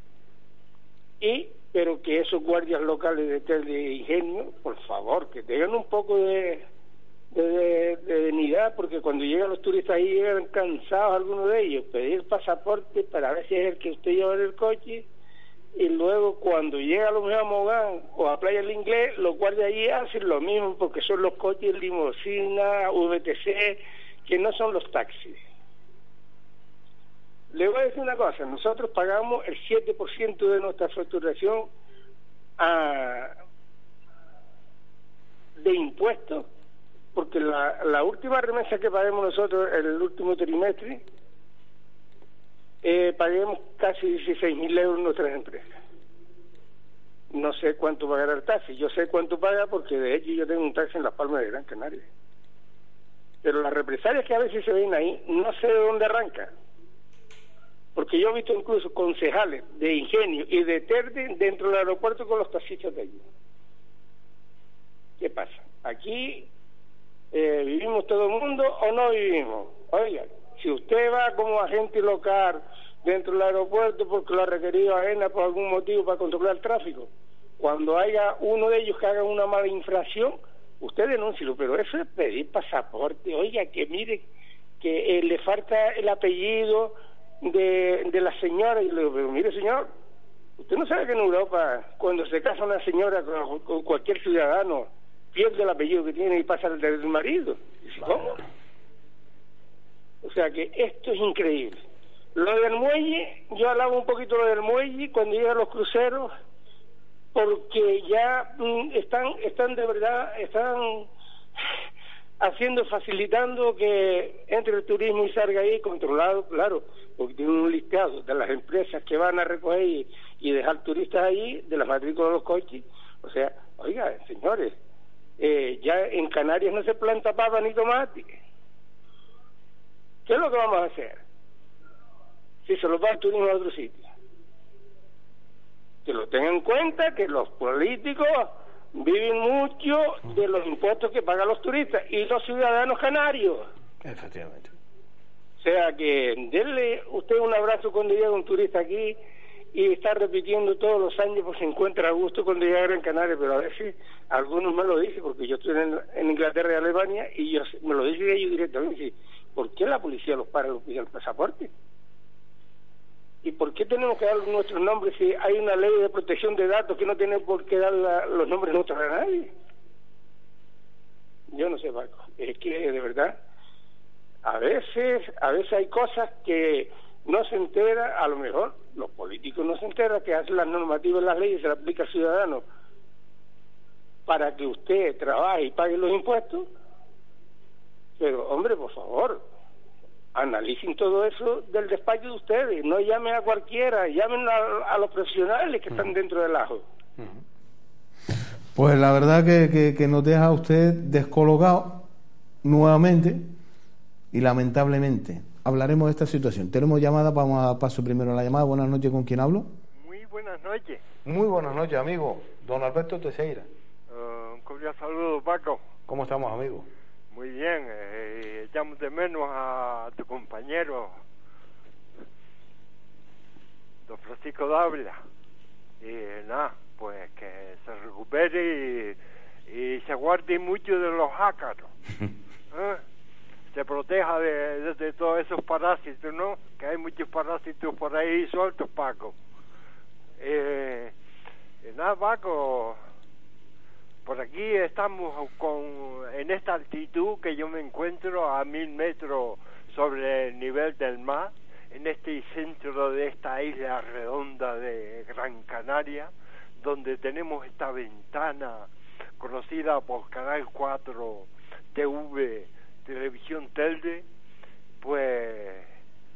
y pero que esos guardias locales de Telde Ingenio, por favor, que tengan un poco de de, de, de dignidad, porque cuando llegan los turistas ahí llegan cansados algunos de ellos, pedir pasaporte para ver si es el que usted lleva en el coche, y luego cuando llega a lo mejor a Mogán o a Playa del Inglés, los guardias allí hacen lo mismo, porque son los coches limosina, V T C, que no son los taxis. Le voy a decir una cosa, nosotros pagamos el siete por ciento de nuestra facturación a, de impuestos, porque la, la última remesa que paguemos nosotros, el último trimestre, eh, paguemos casi dieciséis mil euros en nuestras empresas. No sé cuánto pagará el taxi, yo sé cuánto paga porque de hecho yo tengo un taxi en Las Palmas de Gran Canaria. Pero las represalias que a veces se ven ahí, no sé de dónde arranca. Porque yo he visto incluso concejales de Ingenio y de Telde dentro del aeropuerto con los taxistas de allí. ¿Qué pasa? Aquí eh, ¿vivimos todo el mundo o no vivimos? Oiga, si usted va como agente local dentro del aeropuerto porque lo ha requerido AENA por algún motivo para controlar el tráfico, cuando haya uno de ellos que haga una mala infracción, usted denúncielo, pero eso es pedir pasaporte. Oiga, que mire que eh, le falta el apellido de, de la señora, y le digo, pero mire señor, usted no sabe que en Europa cuando se casa una señora con, con cualquier ciudadano pierde el apellido que tiene y pasa el del marido. Dice, ¿cómo? O sea que esto es increíble. Lo del muelle, yo hablaba un poquito lo del muelle cuando llegan los cruceros, porque ya mm, están están de verdad están haciendo, facilitando que entre el turismo y salga ahí controlado, claro, porque tienen un listado de las empresas que van a recoger y, y dejar turistas allí, de las matrículas de los coches. O sea, oiga, señores, eh, ya en Canarias no se planta papa ni tomate. ¿Qué es lo que vamos a hacer? Si se los va el turismo a otro sitio. Que lo tengan en cuenta, que los políticos viven mucho de los impuestos que pagan los turistas y los ciudadanos canarios. Efectivamente. sea que denle usted un abrazo cuando llega un turista aquí y está repitiendo todos los años, pues se encuentra a gusto cuando llega a Gran Canaria, pero a veces algunos me lo dicen, porque yo estoy en, en Inglaterra y Alemania, y yo, me lo dicen ellos directamente, ¿por qué la policía los para y los pide el pasaporte? ¿Y por qué tenemos que dar nuestros nombres si hay una ley de protección de datos que no tiene por qué dar la, los nombres nuestros a nadie? Yo no sé, Paco, es que de verdad, a veces, a veces hay cosas que no se entera, a lo mejor los políticos no se enteran que hacen las normativas, las leyes, se las aplica al ciudadano para que usted trabaje y pague los impuestos, pero hombre, por favor, analicen todo eso del despacho de ustedes, no llamen a cualquiera, llamen a, a los profesionales que están dentro del ajo. Pues la verdad que, que, que nos deja usted descolocado nuevamente y lamentablemente hablaremos de esta situación. Tenemos llamada, vamos a paso primero a la llamada. Buenas noches, ¿con quién hablo? Muy buenas noches. Muy buenas noches, amigo. Don Alberto Teixeira. Uh, un cordial saludo, Paco. ¿Cómo estamos, amigo? Muy bien, eh, echamos de menos a tu compañero, don Francisco Dávila. Y nada, pues que se recupere y, y se guarde mucho de los ácaros. ¿Eh? Se proteja de, de, de todos esos parásitos, ¿no? Que hay muchos parásitos por ahí sueltos, Paco. Eh, y nada, Paco, por aquí estamos con en esta altitud que yo me encuentro a mil metros sobre el nivel del mar, en este centro de esta isla redonda de Gran Canaria, donde tenemos esta ventana conocida por Canal cuatro T V, Televisión Telde. Pues eh,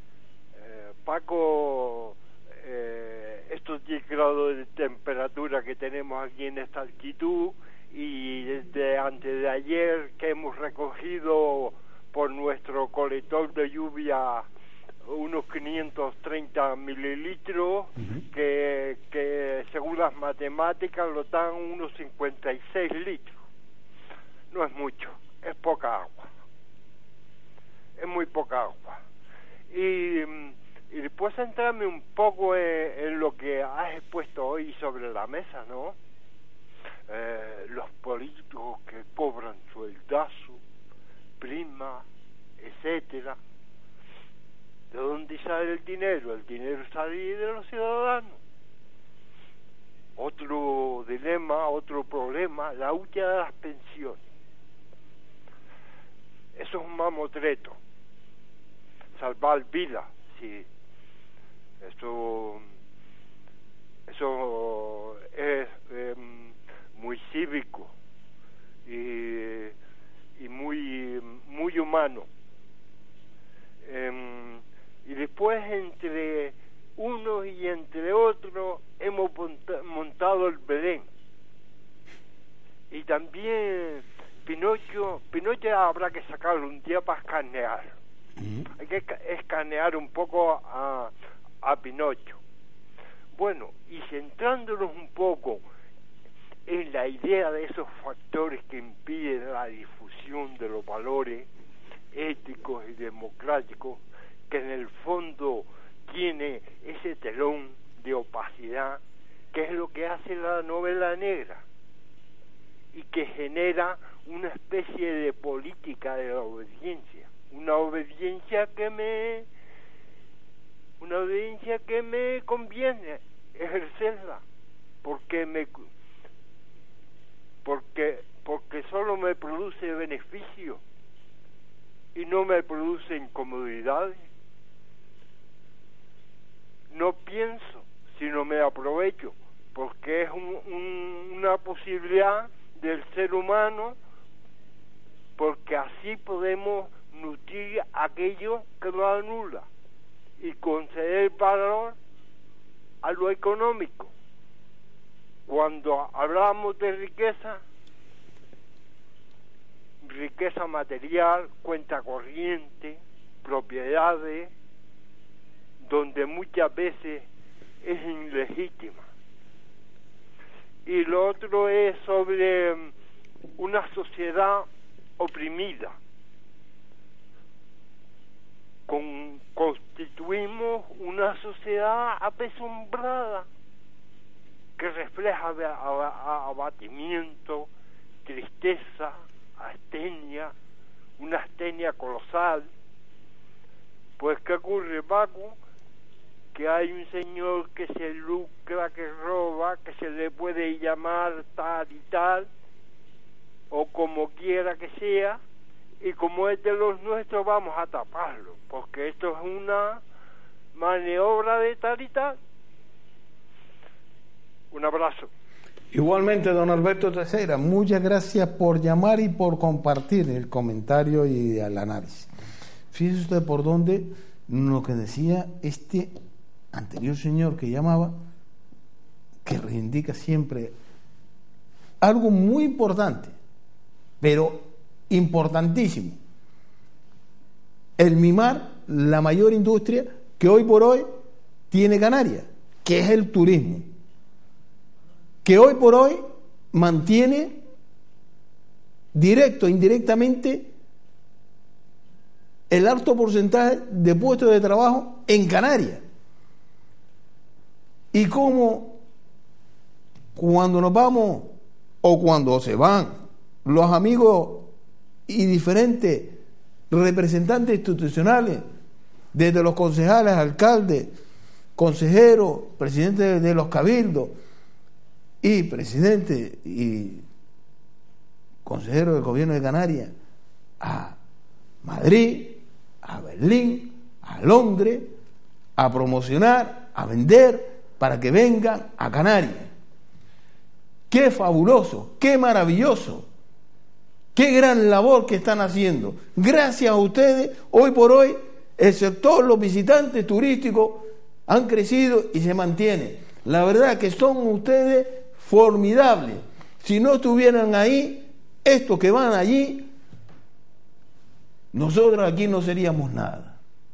Paco, eh, estos diez grados de temperatura que tenemos aquí en esta altitud, y desde antes de ayer que hemos recogido por nuestro colector de lluvia unos quinientos treinta mililitros, uh-huh. que, que según las matemáticas lo dan unos cincuenta y seis litros. No es mucho, es poca agua, es muy poca agua. Y, y después centrarme un poco en, en lo que has expuesto hoy sobre la mesa, ¿no? Eh, los políticos que cobran sueldazo, prima, etcétera. ¿De dónde sale el dinero? El dinero sale de los ciudadanos. Otro dilema, otro problema, la hucha de las pensiones. Eso es un mamotreto. Salvar vidas, sí. Eso, eso es eh, muy cívico y, y muy, muy humano. Eh, y después entre unos y entre otros hemos montado el Belén. Y también Pinocho, Pinocho habrá que sacarlo un día para escanear. Uh-huh. Hay que escanear un poco a, a Pinocho. Bueno, y centrándonos un poco en la idea de esos factores que impiden la difusión de los valores éticos y democráticos, que en el fondo tiene ese telón de opacidad, que es lo que hace la novela negra y que genera una especie de política de la obediencia, una obediencia que me una obediencia que me conviene ejercerla porque me porque porque solo me produce beneficio y no me produce incomodidades. No pienso, sino me aprovecho, porque es un, un, una posibilidad del ser humano, porque así podemos nutrir aquello que lo anula y conceder valor a lo económico. Cuando hablamos de riqueza, riqueza material, cuenta corriente, propiedades, donde muchas veces es ilegítima. Y lo otro es sobre una sociedad oprimida, con, constituimos una sociedad apesumbrada que refleja abatimiento, tristeza, astenia, una astenia colosal. Pues ¿qué ocurre, Paco? Que hay un señor que se lucra, que roba, que se le puede llamar tal y tal, o como quiera que sea, y como es de los nuestros vamos a taparlo, porque esto es una maniobra de tal y tal. Un abrazo. Igualmente, don Alberto Teixeira, muchas gracias por llamar y por compartir el comentario y el análisis. Fíjese usted por dónde lo que decía este anterior señor que llamaba, que reivindica siempre algo muy importante, pero importantísimo: el mimar la mayor industria que hoy por hoy tiene Canarias, que es el turismo, que hoy por hoy mantiene directo e indirectamente el alto porcentaje de puestos de trabajo en Canarias. Y como cuando nos vamos o cuando se van los amigos y diferentes representantes institucionales, desde los concejales, alcaldes, consejeros, presidentes de los cabildos y presidentes y consejeros del gobierno de Canarias, a Madrid, a Berlín, a Londres, a promocionar, a vender, para que vengan a Canarias. ¡Qué fabuloso! ¡Qué maravilloso! ¡Qué gran labor que están haciendo! Gracias a ustedes, hoy por hoy, el sector, los visitantes turísticos han crecido y se mantienen. La verdad que son ustedes formidables. Si no estuvieran ahí, estos que van allí, nosotros aquí no seríamos nada.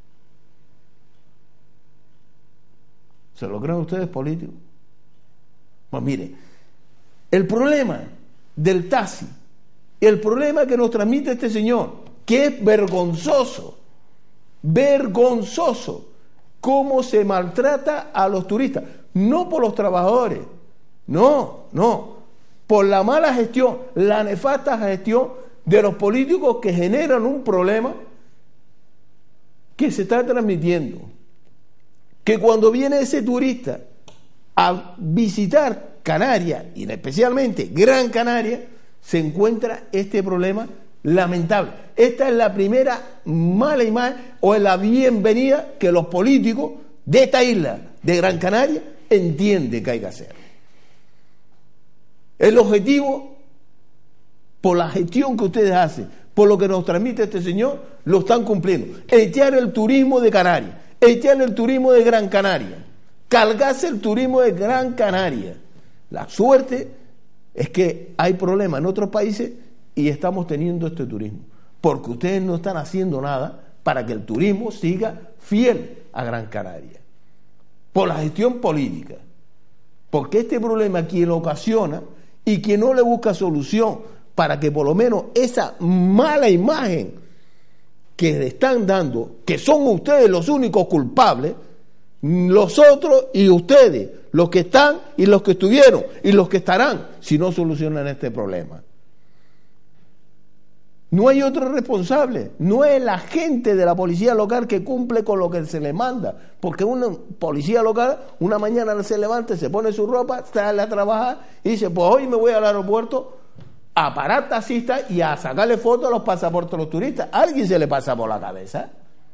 ¿Se lo creen ustedes, políticos? Pues mire, el problema del taxi, el problema que nos transmite este señor, que es vergonzoso, vergonzoso, cómo se maltrata a los turistas, no por los trabajadores, no, no, por la mala gestión, la nefasta gestión de los políticos que generan un problema que se está transmitiendo. Que cuando viene ese turista a visitar Canarias, y especialmente Gran Canaria, se encuentra este problema lamentable. Esta es la primera mala imagen o es la bienvenida que los políticos de esta isla de Gran Canaria entienden que hay que hacer. El objetivo, por la gestión que ustedes hacen, por lo que nos transmite este señor, lo están cumpliendo. Echar el turismo de Canarias, echar el turismo de Gran Canaria, cargarse el turismo de Gran Canaria. La suerte es que hay problemas en otros países y estamos teniendo este turismo, porque ustedes no están haciendo nada para que el turismo siga fiel a Gran Canaria, por la gestión política, porque este problema quien lo ocasiona y quien no le busca solución para que por lo menos esa mala imagen que le están dando, que son ustedes los únicos culpables, los otros y ustedes, los que están y los que estuvieron y los que estarán, si no solucionan este problema. No hay otro responsable, no es la gente de la policía local que cumple con lo que se le manda, porque una policía local una mañana se levanta, se pone su ropa, sale a trabajar y dice, pues hoy me voy al aeropuerto a parar taxistas y a sacarle fotos a los pasaportes de los turistas. ¿A alguien se le pasa por la cabeza?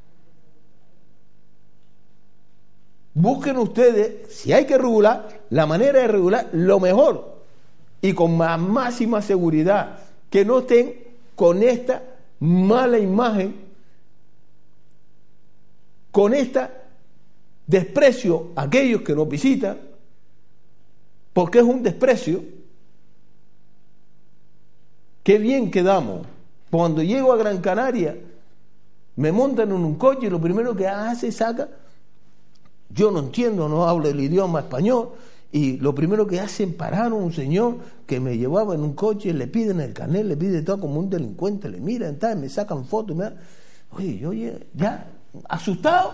Busquen ustedes, si hay que regular, la manera de regular lo mejor y con la máxima seguridad, que no estén con esta mala imagen, con esta desprecio a aquellos que nos visitan, porque es un desprecio. Qué bien quedamos. Cuando llego a Gran Canaria, me montan en un coche y lo primero que hace es saca, yo no entiendo, no hablo el idioma español, y lo primero que hacen, pararon un señor que me llevaba en un coche, le piden el carnet, le piden todo como un delincuente, le miran, tal, me sacan fotos, me dan, oye, oye, ya, asustados.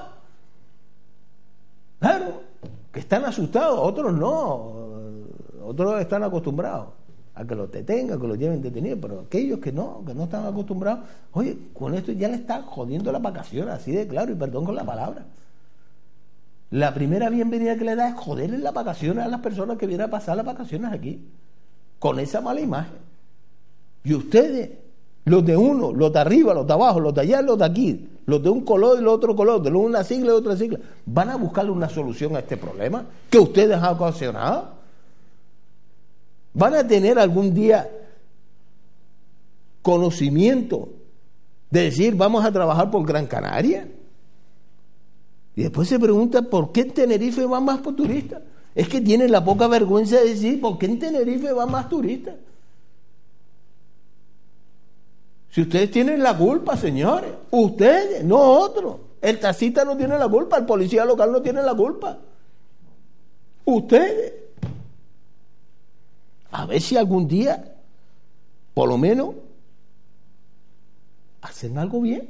Claro, que están asustados, otros no, otros están acostumbrados a que los detengan, que los lleven detenidos, pero aquellos que no, que no están acostumbrados, oye, con esto ya le están jodiendo las vacaciones, así de claro, y perdón con la palabra. La primera bienvenida que le da es joderle las vacaciones a las personas que vienen a pasar las vacaciones aquí, con esa mala imagen. Y ustedes, los de uno, los de arriba, los de abajo, los de allá, los de aquí, los de un color y los otro color, de una sigla y otra sigla, van a buscarle una solución a este problema que ustedes han ocasionado. ¿Van a tener algún día conocimiento de decir vamos a trabajar por Gran Canaria? Y después se pregunta ¿por qué en Tenerife van más por turistas? Es que tienen la poca vergüenza de decir ¿por qué en Tenerife van más turistas? Si ustedes tienen la culpa, señores, ustedes, no otros. El taxista no tiene la culpa, el policía local no tiene la culpa. Ustedes. A ver si algún día, por lo menos, hacen algo bien.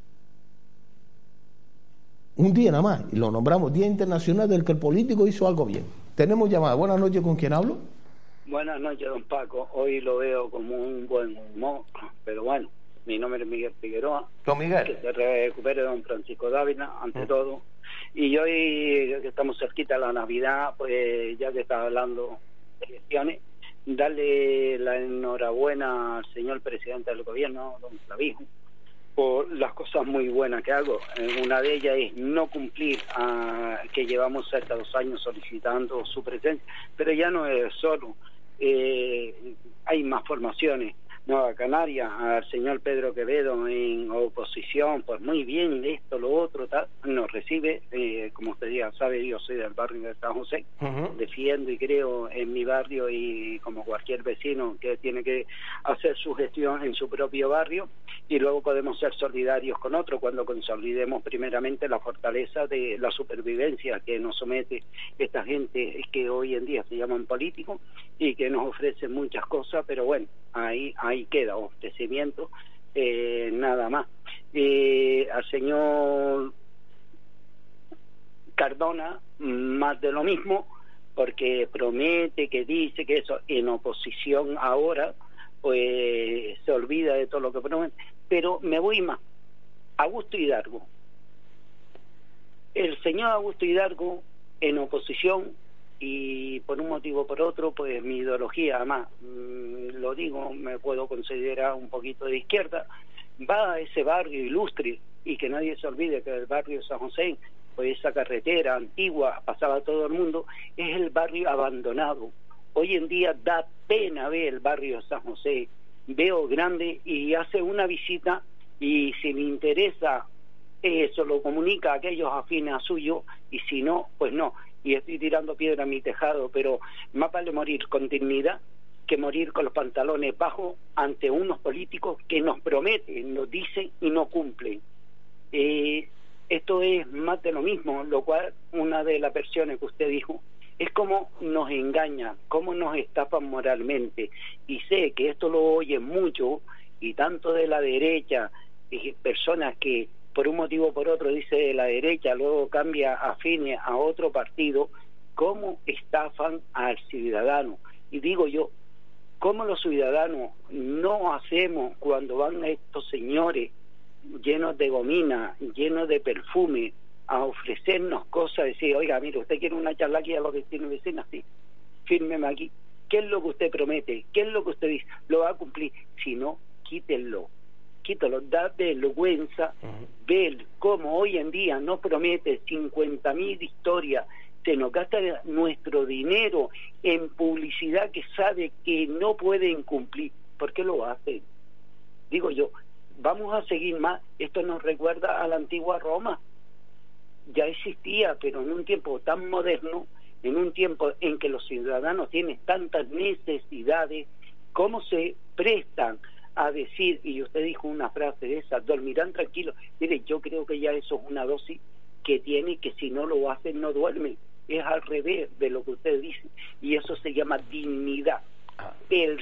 Un día nada más, y lo nombramos Día Internacional del que el político hizo algo bien. Tenemos llamada. Buenas noches, ¿con quién hablo? Buenas noches, don Paco. Hoy lo veo como un buen humor, pero bueno, mi nombre es Miguel Figueroa. Don Miguel. Que se recupere don Francisco Dávila, ante mm. todo. Y hoy, que estamos cerquita de la Navidad, pues ya que está hablando de elecciones, darle la enhorabuena al señor presidente del gobierno, don Clavijo, por las cosas muy buenas que hago. Una de ellas es no cumplir a, que llevamos cerca de dos años solicitando su presencia, pero ya no es solo, eh, hay más formaciones. Nueva Canaria, al señor Pedro Quevedo en oposición, pues muy bien, esto, lo otro, tal, nos recibe, eh, como usted ya sabe, yo soy del barrio de San José, uh-huh. defiendo y creo en mi barrio y como cualquier vecino que tiene que hacer su gestión en su propio barrio, y luego podemos ser solidarios con otro cuando consolidemos primeramente la fortaleza de la supervivencia que nos somete esta gente que hoy en día se llaman políticos y que nos ofrecen muchas cosas, pero bueno, ahí ahí queda ofrecimiento, eh, nada más. Eh, al señor Cardona, más de lo mismo, porque promete, que dice que eso en oposición ahora, pues se olvida de todo lo que promete. Pero me voy más. Augusto Hidalgo. El señor Augusto Hidalgo en oposición, y por un motivo o por otro, pues mi ideología, además, mmm, lo digo, me puedo considerar un poquito de izquierda, va a ese barrio ilustre, y que nadie se olvide que el barrio de San José, pues esa carretera antigua, pasaba todo el mundo, es el barrio abandonado. Hoy en día da pena ver el barrio de San José, veo grande y hace una visita, y si le interesa eso lo comunica a aquellos afines a suyo, y si no, pues no. Y estoy tirando piedra a mi tejado, pero más vale morir con dignidad que morir con los pantalones bajos ante unos políticos que nos prometen, nos dicen y no cumplen. Eh, esto es más de lo mismo, lo cual una de las versiones que usted dijo es cómo nos engañan, cómo nos estafan moralmente. Y sé que esto lo oyen mucho, y tanto de la derecha, eh, personas que por un motivo o por otro dice de la derecha, luego cambia afine a otro partido, cómo estafan al ciudadano. Y digo yo, ¿cómo los ciudadanos no hacemos cuando van estos señores llenos de gomina, llenos de perfume, a ofrecernos cosas, decir, oiga, mire, usted quiere una charla aquí a los vecinos y vecinas, sí, fírmeme aquí, ¿qué es lo que usted promete? ¿Qué es lo que usted dice? ¿Lo va a cumplir? Si no, quítenlo, quítalo, da vergüenza uh-huh. ver cómo hoy en día no promete cincuenta mil historias, se nos gasta nuestro dinero en publicidad que sabe que no pueden cumplir. ¿Por qué lo hacen? Digo yo, vamos a seguir más. Esto nos recuerda a la antigua Roma. Ya existía, pero en un tiempo tan moderno, en un tiempo en que los ciudadanos tienen tantas necesidades, ¿cómo se prestan a decir? Y usted dijo una frase de esa, dormirán tranquilos. Mire, yo creo que ya eso es una dosis que tiene, que si no lo hacen no duermen. Es al revés de lo que usted dice, y eso se llama dignidad,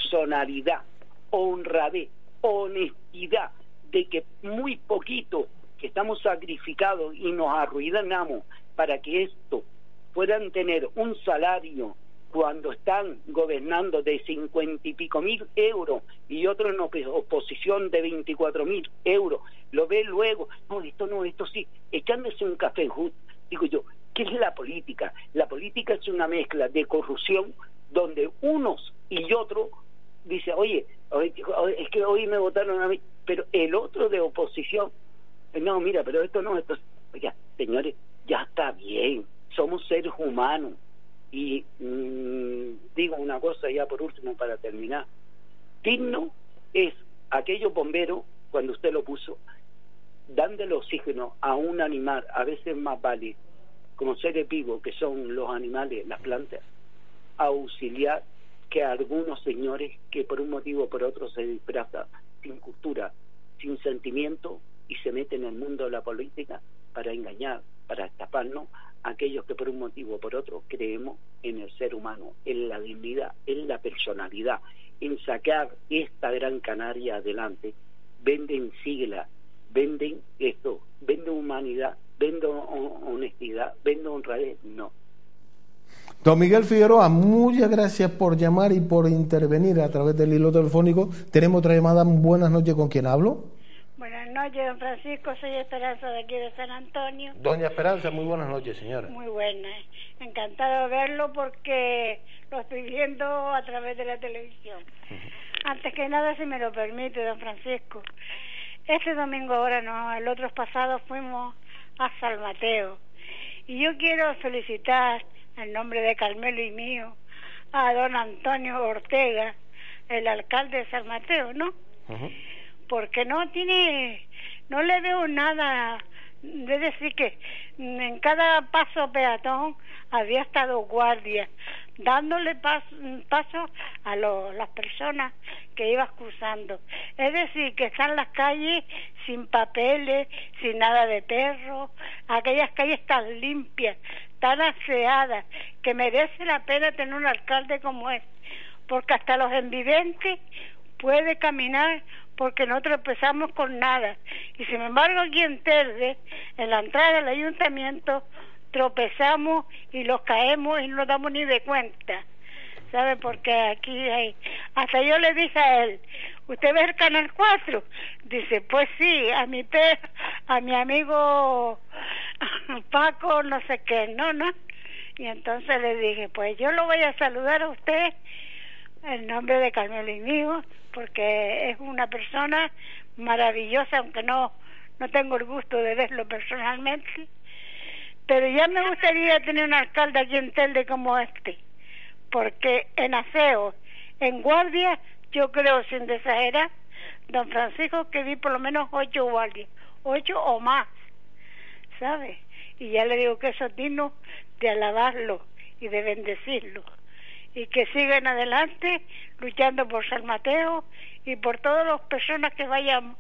personalidad, honradez, honestidad, de que muy poquito que estamos sacrificados y nos arruinamos para que esto puedan tener un salario cuando están gobernando de cincuenta y pico mil euros y otros en op- oposición de veinticuatro mil euros, lo ve luego, no, esto no, esto sí, echándose un café justo. Digo yo, ¿qué es la política? La política es una mezcla de corrupción donde unos y otros dice, oye, oye, es que hoy me votaron a mí, pero el otro de oposición, no, mira, pero esto no, esto, oiga, señores, ya está bien, somos seres humanos. Y mmm, digo una cosa ya por último para terminar, digno es aquellos bomberos, cuando usted lo puso, dándole oxígeno a un animal, a veces más vale, como seres vivos que son los animales, las plantas, auxiliar que a algunos señores que por un motivo o por otro se disfrazan sin cultura, sin sentimiento y se meten en el mundo de la política para engañar, para estafarnos a aquellos que por un motivo o por otro creemos en el ser humano, en la dignidad, en la personalidad, en sacar esta gran Canaria adelante. Venden siglas, venden esto, venden humanidad, venden honestidad, venden honradez, no. Don Miguel Figueroa, muchas gracias por llamar y por intervenir a través del hilo telefónico. Tenemos otra llamada. Buenas noches, ¿con quién hablo? Buenas noches, don Francisco, soy Esperanza de aquí de San Antonio. Doña Esperanza, muy buenas noches, señora. Muy buena, encantado de verlo porque lo estoy viendo a través de la televisión. Uh-huh. Antes que nada, si me lo permite, don Francisco, este domingo ahora no, el otro pasado fuimos a San Mateo y yo quiero felicitar en nombre de Carmelo y mío a don Antonio Ortega, el alcalde de San Mateo, ¿no? Uh-huh. Porque no tiene, no le veo nada, de decir que en cada paso peatón había estado guardia, dándole paso, paso a lo, las personas que ibas cruzando. Es decir, que están las calles sin papeles, sin nada de perro, aquellas calles tan limpias, tan aseadas, que merece la pena tener un alcalde como este, porque hasta los invidentes puede caminar porque no tropezamos con nada. Y sin embargo aquí en Telde, en la entrada del ayuntamiento, tropezamos y los caemos y no nos damos ni de cuenta, ¿sabe? Porque aquí hay, hasta yo le dije a él, ¿usted ve el Canal cuatro? Dice, pues sí, a mi te, a mi amigo Paco, no sé qué, no, no. Y entonces le dije, pues yo lo voy a saludar a usted en nombre de Carmelo y mío, porque es una persona maravillosa, aunque no, no tengo el gusto de verlo personalmente, pero ya me gustaría tener un alcalde aquí en Telde como este, porque en aseo, en guardia, yo creo, sin exagerar, don Francisco, que vi por lo menos ocho guardias, ocho o más, ¿sabe? Y ya le digo que eso es digno de alabarlo y de bendecirlo, y que sigan adelante luchando por San Mateo y por todas las personas que vayan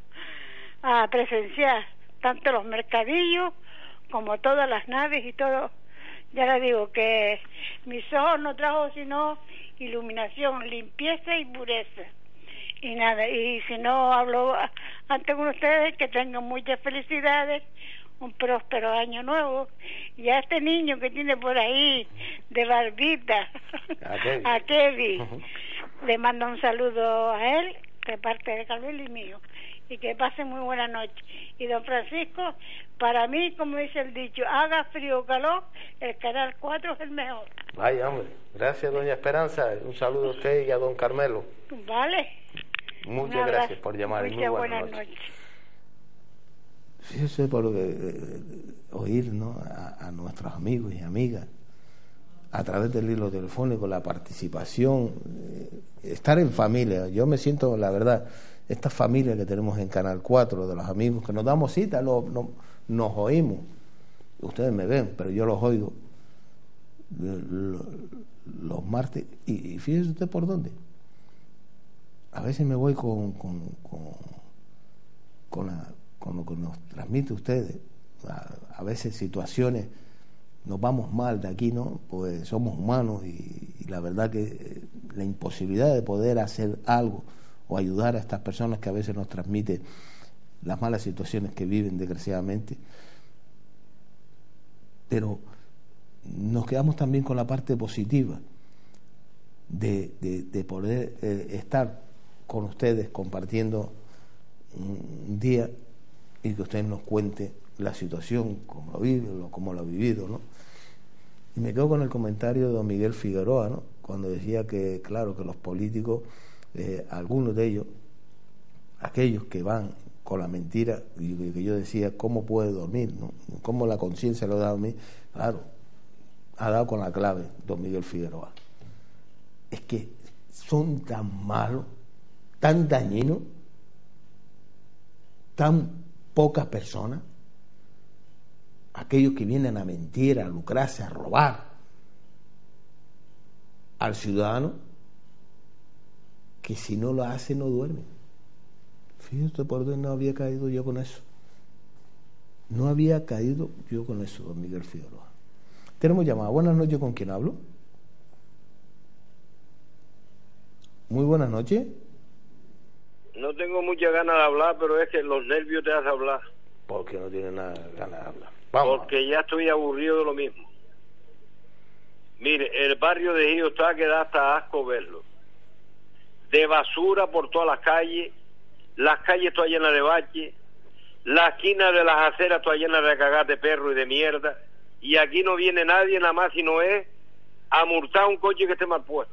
a presenciar, tanto los mercadillos como todas las naves y todo. Ya le digo que mis ojos no trajo sino iluminación, limpieza y pureza. Y nada, y si no hablo antes con ustedes, que tengan muchas felicidades, un próspero año nuevo, y a este niño que tiene por ahí de barbita, a Kevin, uh-huh. le mando un saludo a él de parte de Carmelo y mío, y que pase muy buena noche. Y don Francisco, para mí, como dice el dicho, haga frío o calor, el Canal cuatro es el mejor. Ay, hombre, gracias doña Esperanza, un saludo a usted y a don Carmelo. Vale. Muchas gracias por llamar. Muchas muy buenas, buenas noches. noches. Fíjese por eh, oír, ¿no?, a, a nuestros amigos y amigas a través del hilo telefónico, la participación, eh, estar en familia. Yo me siento, la verdad, esta familia que tenemos en Canal cuatro, de los amigos que nos damos cita, lo, no, nos oímos. Ustedes me ven, pero yo los oigo los, los martes. Y, y fíjese usted por dónde. A veces me voy con, con, con, con la... con lo que nos transmite ustedes, a, a veces situaciones, nos vamos mal de aquí, ¿no? Pues somos humanos y, y la verdad que la imposibilidad de poder hacer algo o ayudar a estas personas que a veces nos transmiten las malas situaciones que viven desgraciadamente, pero nos quedamos también con la parte positiva de, de, de poder eh, estar con ustedes compartiendo un día y que ustedes nos cuenten la situación, cómo lo vive, cómo lo ha vivido, ¿no? Y me quedo con el comentario de don Miguel Figueroa, ¿no? Cuando decía que, claro, que los políticos, eh, algunos de ellos, aquellos que van con la mentira, y que yo decía, ¿cómo puede dormir? ¿No? ¿Cómo la conciencia lo da a mí? Claro, ha dado con la clave don Miguel Figueroa. Es que son tan malos, tan dañinos, tan pocas personas, aquellos que vienen a mentir, a lucrarse, a robar al ciudadano, que si no lo hace no duerme. Fíjate por dónde no había caído yo con eso. No había caído yo con eso, don Miguel Figueroa. Tenemos llamada. Buenas noches, ¿con quién hablo? Muy buenas noches. No tengo muchas ganas de hablar, pero es que los nervios te hacen hablar. ¿Por qué no tienes nada ganas de hablar? Vamos. Porque ya estoy aburrido de lo mismo. Mire, el barrio de Gío está que da hasta asco verlo. De basura por todas las calles, las calles todas llenas de baches, la esquina de las aceras todas llenas de cagar de perro y de mierda, y aquí no viene nadie nada más sino es a multar un coche que esté mal puesto.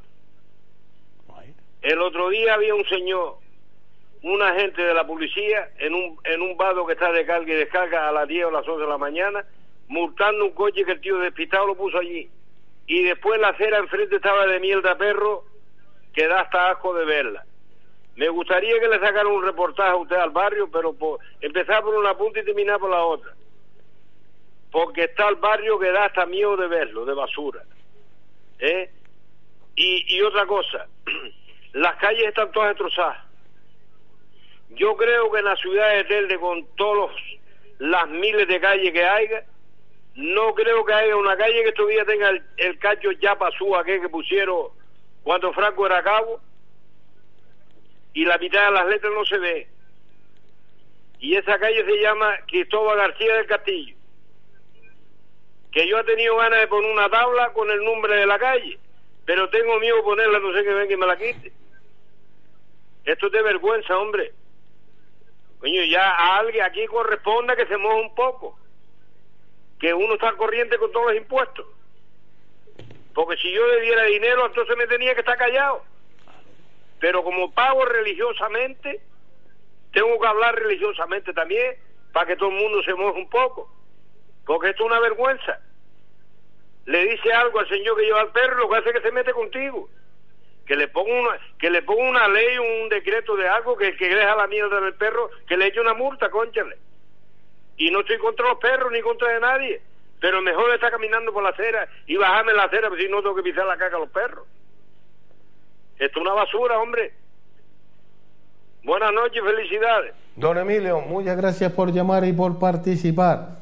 El otro día había un señor, un agente de la policía, en un en un vado que está de carga y descarga a las diez o las once de la mañana, multando un coche que el tío despistado lo puso allí. Y después la acera enfrente estaba de mierda perro, que da hasta asco de verla. Me gustaría que le sacaran un reportaje a usted al barrio, pero por, empezar por una punta y terminar por la otra. Porque está el barrio que da hasta miedo de verlo, de basura. ¿Eh? Y, y otra cosa, las calles están todas destrozadas. Yo creo que en la ciudad de Telde, con todas las miles de calles que haya, no creo que haya una calle que todavía tenga el, el cacho ya pasó aquel que pusieron cuando Franco era cabo, y la mitad de las letras no se ve. Y esa calle se llama Cristóbal García del Castillo, que yo he tenido ganas de poner una tabla con el nombre de la calle, pero tengo miedo de ponerla, no sé que venga y me la quite. Esto es de vergüenza, hombre. Coño, ya a alguien aquí corresponde que se moje un poco, que uno está al corriente con todos los impuestos. Porque si yo le diera dinero, entonces me tenía que estar callado. Pero como pago religiosamente, tengo que hablar religiosamente también, para que todo el mundo se moje un poco. Porque esto es una vergüenza. Le dice algo al señor que lleva al perro, lo que hace es que se mete contigo. Que le ponga una, que le ponga una ley, un decreto de algo, que, que deja la mierda del perro, que le eche una multa, cónchale. Y no estoy contra los perros ni contra de nadie, pero mejor estar caminando por la acera y bajarme la acera, porque si no tengo que pisar la caca a los perros. Esto es una basura, hombre. Buenas noches, felicidades. Don Emilio, muchas gracias por llamar y por participar.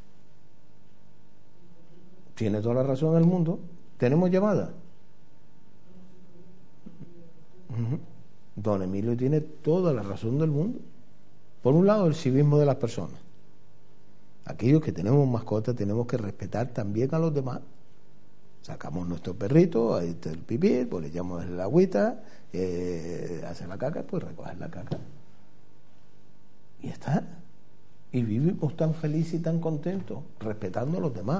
Tiene toda la razón del mundo. ¿Tenemos llamada? Uh-huh. Don Emilio tiene toda la razón del mundo. Por un lado, el civismo de las personas. Aquellos que tenemos mascotas tenemos que respetar también a los demás. Sacamos nuestro perrito, ahí está el pipí, pues le echamos el agüita, eh, hace la caca, pues recoger la caca. Y ya está. Y vivimos tan felices y tan contentos, respetando a los demás.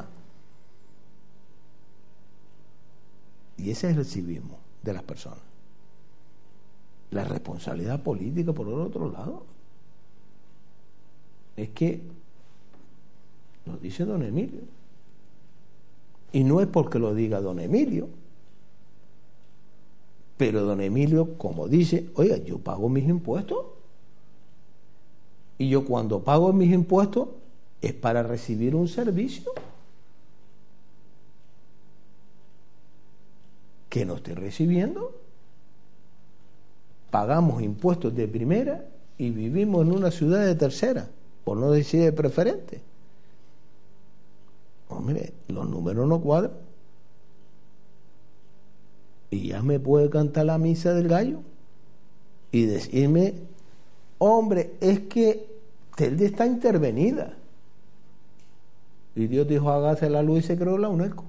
Y ese es el civismo de las personas. La responsabilidad política, por el otro lado, es que nos dice don Emilio, y no es porque lo diga don Emilio, pero don Emilio, como dice, oiga, yo pago mis impuestos, y yo cuando pago mis impuestos es para recibir un servicio que no estoy recibiendo. Pagamos impuestos de primera y vivimos en una ciudad de tercera, por no decir de preferente. Hombre, los números no cuadran. Y ya me puede cantar la misa del gallo y decirme, hombre, es que Telde está intervenida. Y Dios dijo, hágase la luz, y se creó la UNESCO.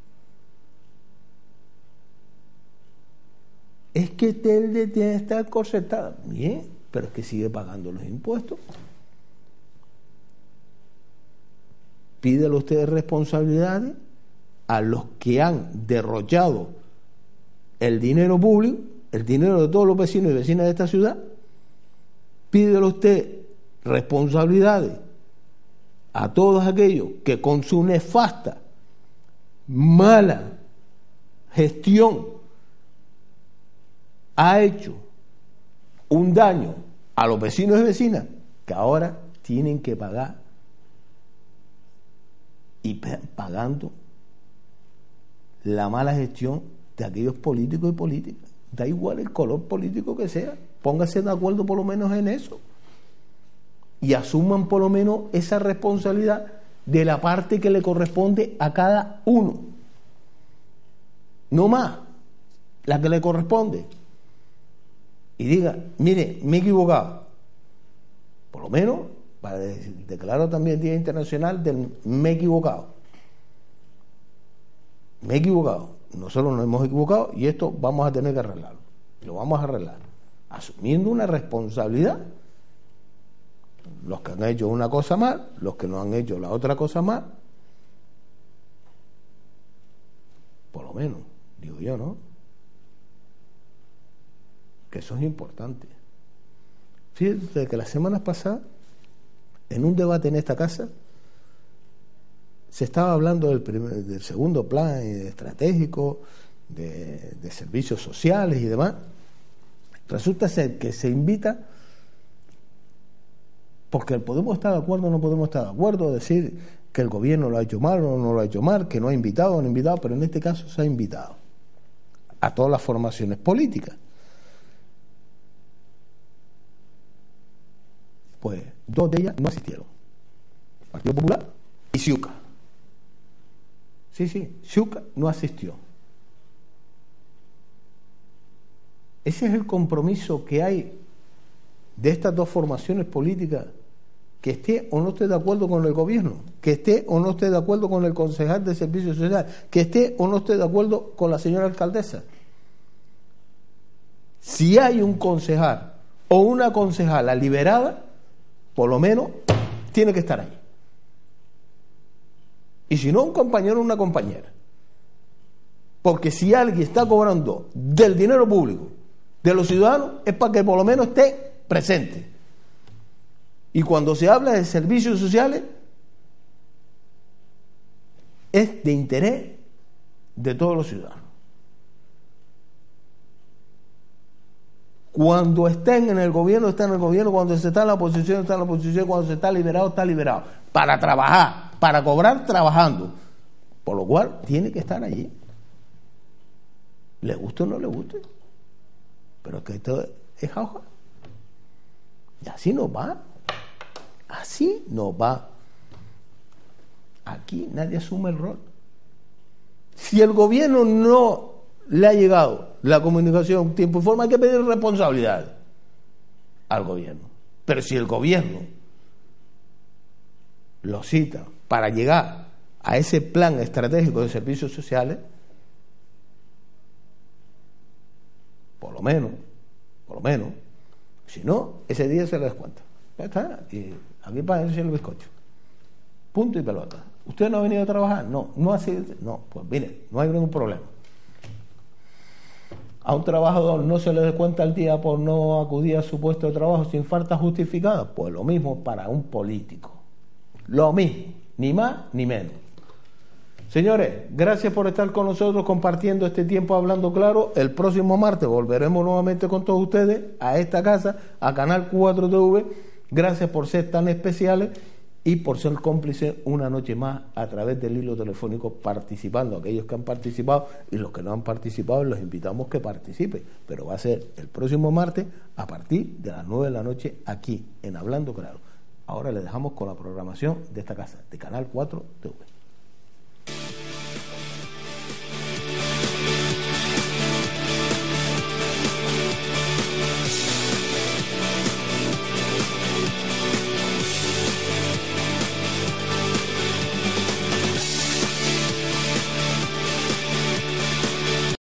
Es que Telde tiene que estar corsetada. Bien, pero es que sigue pagando los impuestos. Pídele usted responsabilidades a los que han derrochado el dinero público, el dinero de todos los vecinos y vecinas de esta ciudad. Pídele usted responsabilidades a todos aquellos que con su nefasta, mala gestión ha hecho un daño a los vecinos y vecinas que ahora tienen que pagar, y pagando la mala gestión de aquellos políticos y políticas. Da igual el color político que sea, póngase de acuerdo por lo menos en eso y asuman por lo menos esa responsabilidad de la parte que le corresponde a cada uno, no más la que le corresponde, y diga, mire, me he equivocado, por lo menos para declarar también el Día Internacional del me he equivocado. Me he equivocado. Nosotros nos hemos equivocado y esto vamos a tener que arreglarlo. Lo vamos a arreglar. Asumiendo una responsabilidad. Los que han hecho una cosa mal, los que no han hecho la otra cosa mal. Por lo menos, digo yo, ¿no? Que eso es importante. Fíjate que las semanas pasadas, en un debate en esta casa, se estaba hablando del, primer, del segundo plan estratégico de, de servicios sociales y demás. Resulta ser que se invita, porque podemos estar de acuerdo o no podemos estar de acuerdo, decir que el gobierno lo ha hecho mal o no lo ha hecho mal, que no ha invitado o no ha invitado, pero en este caso se ha invitado a todas las formaciones políticas. Pues dos de ellas no asistieron, Partido Popular y Siuca. Sí, sí, Siuca no asistió. Ese es el compromiso que hay de estas dos formaciones políticas, que esté o no esté de acuerdo con el gobierno, que esté o no esté de acuerdo con el concejal de Servicios Sociales, que esté o no esté de acuerdo con la señora alcaldesa. Si hay un concejal o una concejala liberada, por lo menos tiene que estar ahí. Y si no, un compañero o una compañera. Porque si alguien está cobrando del dinero público de los ciudadanos, es para que por lo menos esté presente. Y cuando se habla de servicios sociales, es de interés de todos los ciudadanos. Cuando estén en el gobierno, está en el gobierno. Cuando se está en la oposición, está en la oposición. Cuando se está liberado, está liberado. Para trabajar, para cobrar, trabajando. Por lo cual, tiene que estar allí. Le guste o no le guste. Pero es que esto es jauja. Y así nos va. Así nos va. Aquí nadie asume el rol. Si el gobierno no le ha llegado la comunicación tiempo y forma, hay que pedir responsabilidad al gobierno. Pero si el gobierno lo cita para llegar a ese plan estratégico de servicios sociales, por lo menos, por lo menos, si no, ese día se le descuenta. Ya está, y aquí para eso el bizcocho. Punto y pelota. ¿Usted no ha venido a trabajar? No, no ha sido. No, pues mire, no hay ningún problema. A un trabajador no se le descuenta el día por no acudir a su puesto de trabajo sin falta justificada. Pues lo mismo para un político. Lo mismo, ni más ni menos. Señores, gracias por estar con nosotros compartiendo este tiempo Hablando Claro. El próximo martes volveremos nuevamente con todos ustedes a esta casa, a Canal cuatro T V. Gracias por ser tan especiales y por ser cómplices una noche más a través del hilo telefónico, participando. Aquellos que han participado y los que no han participado, los invitamos que participen, pero va a ser el próximo martes a partir de las nueve de la noche aquí en Hablando Claro. Ahora les dejamos con la programación de esta casa, de Canal cuatro T V.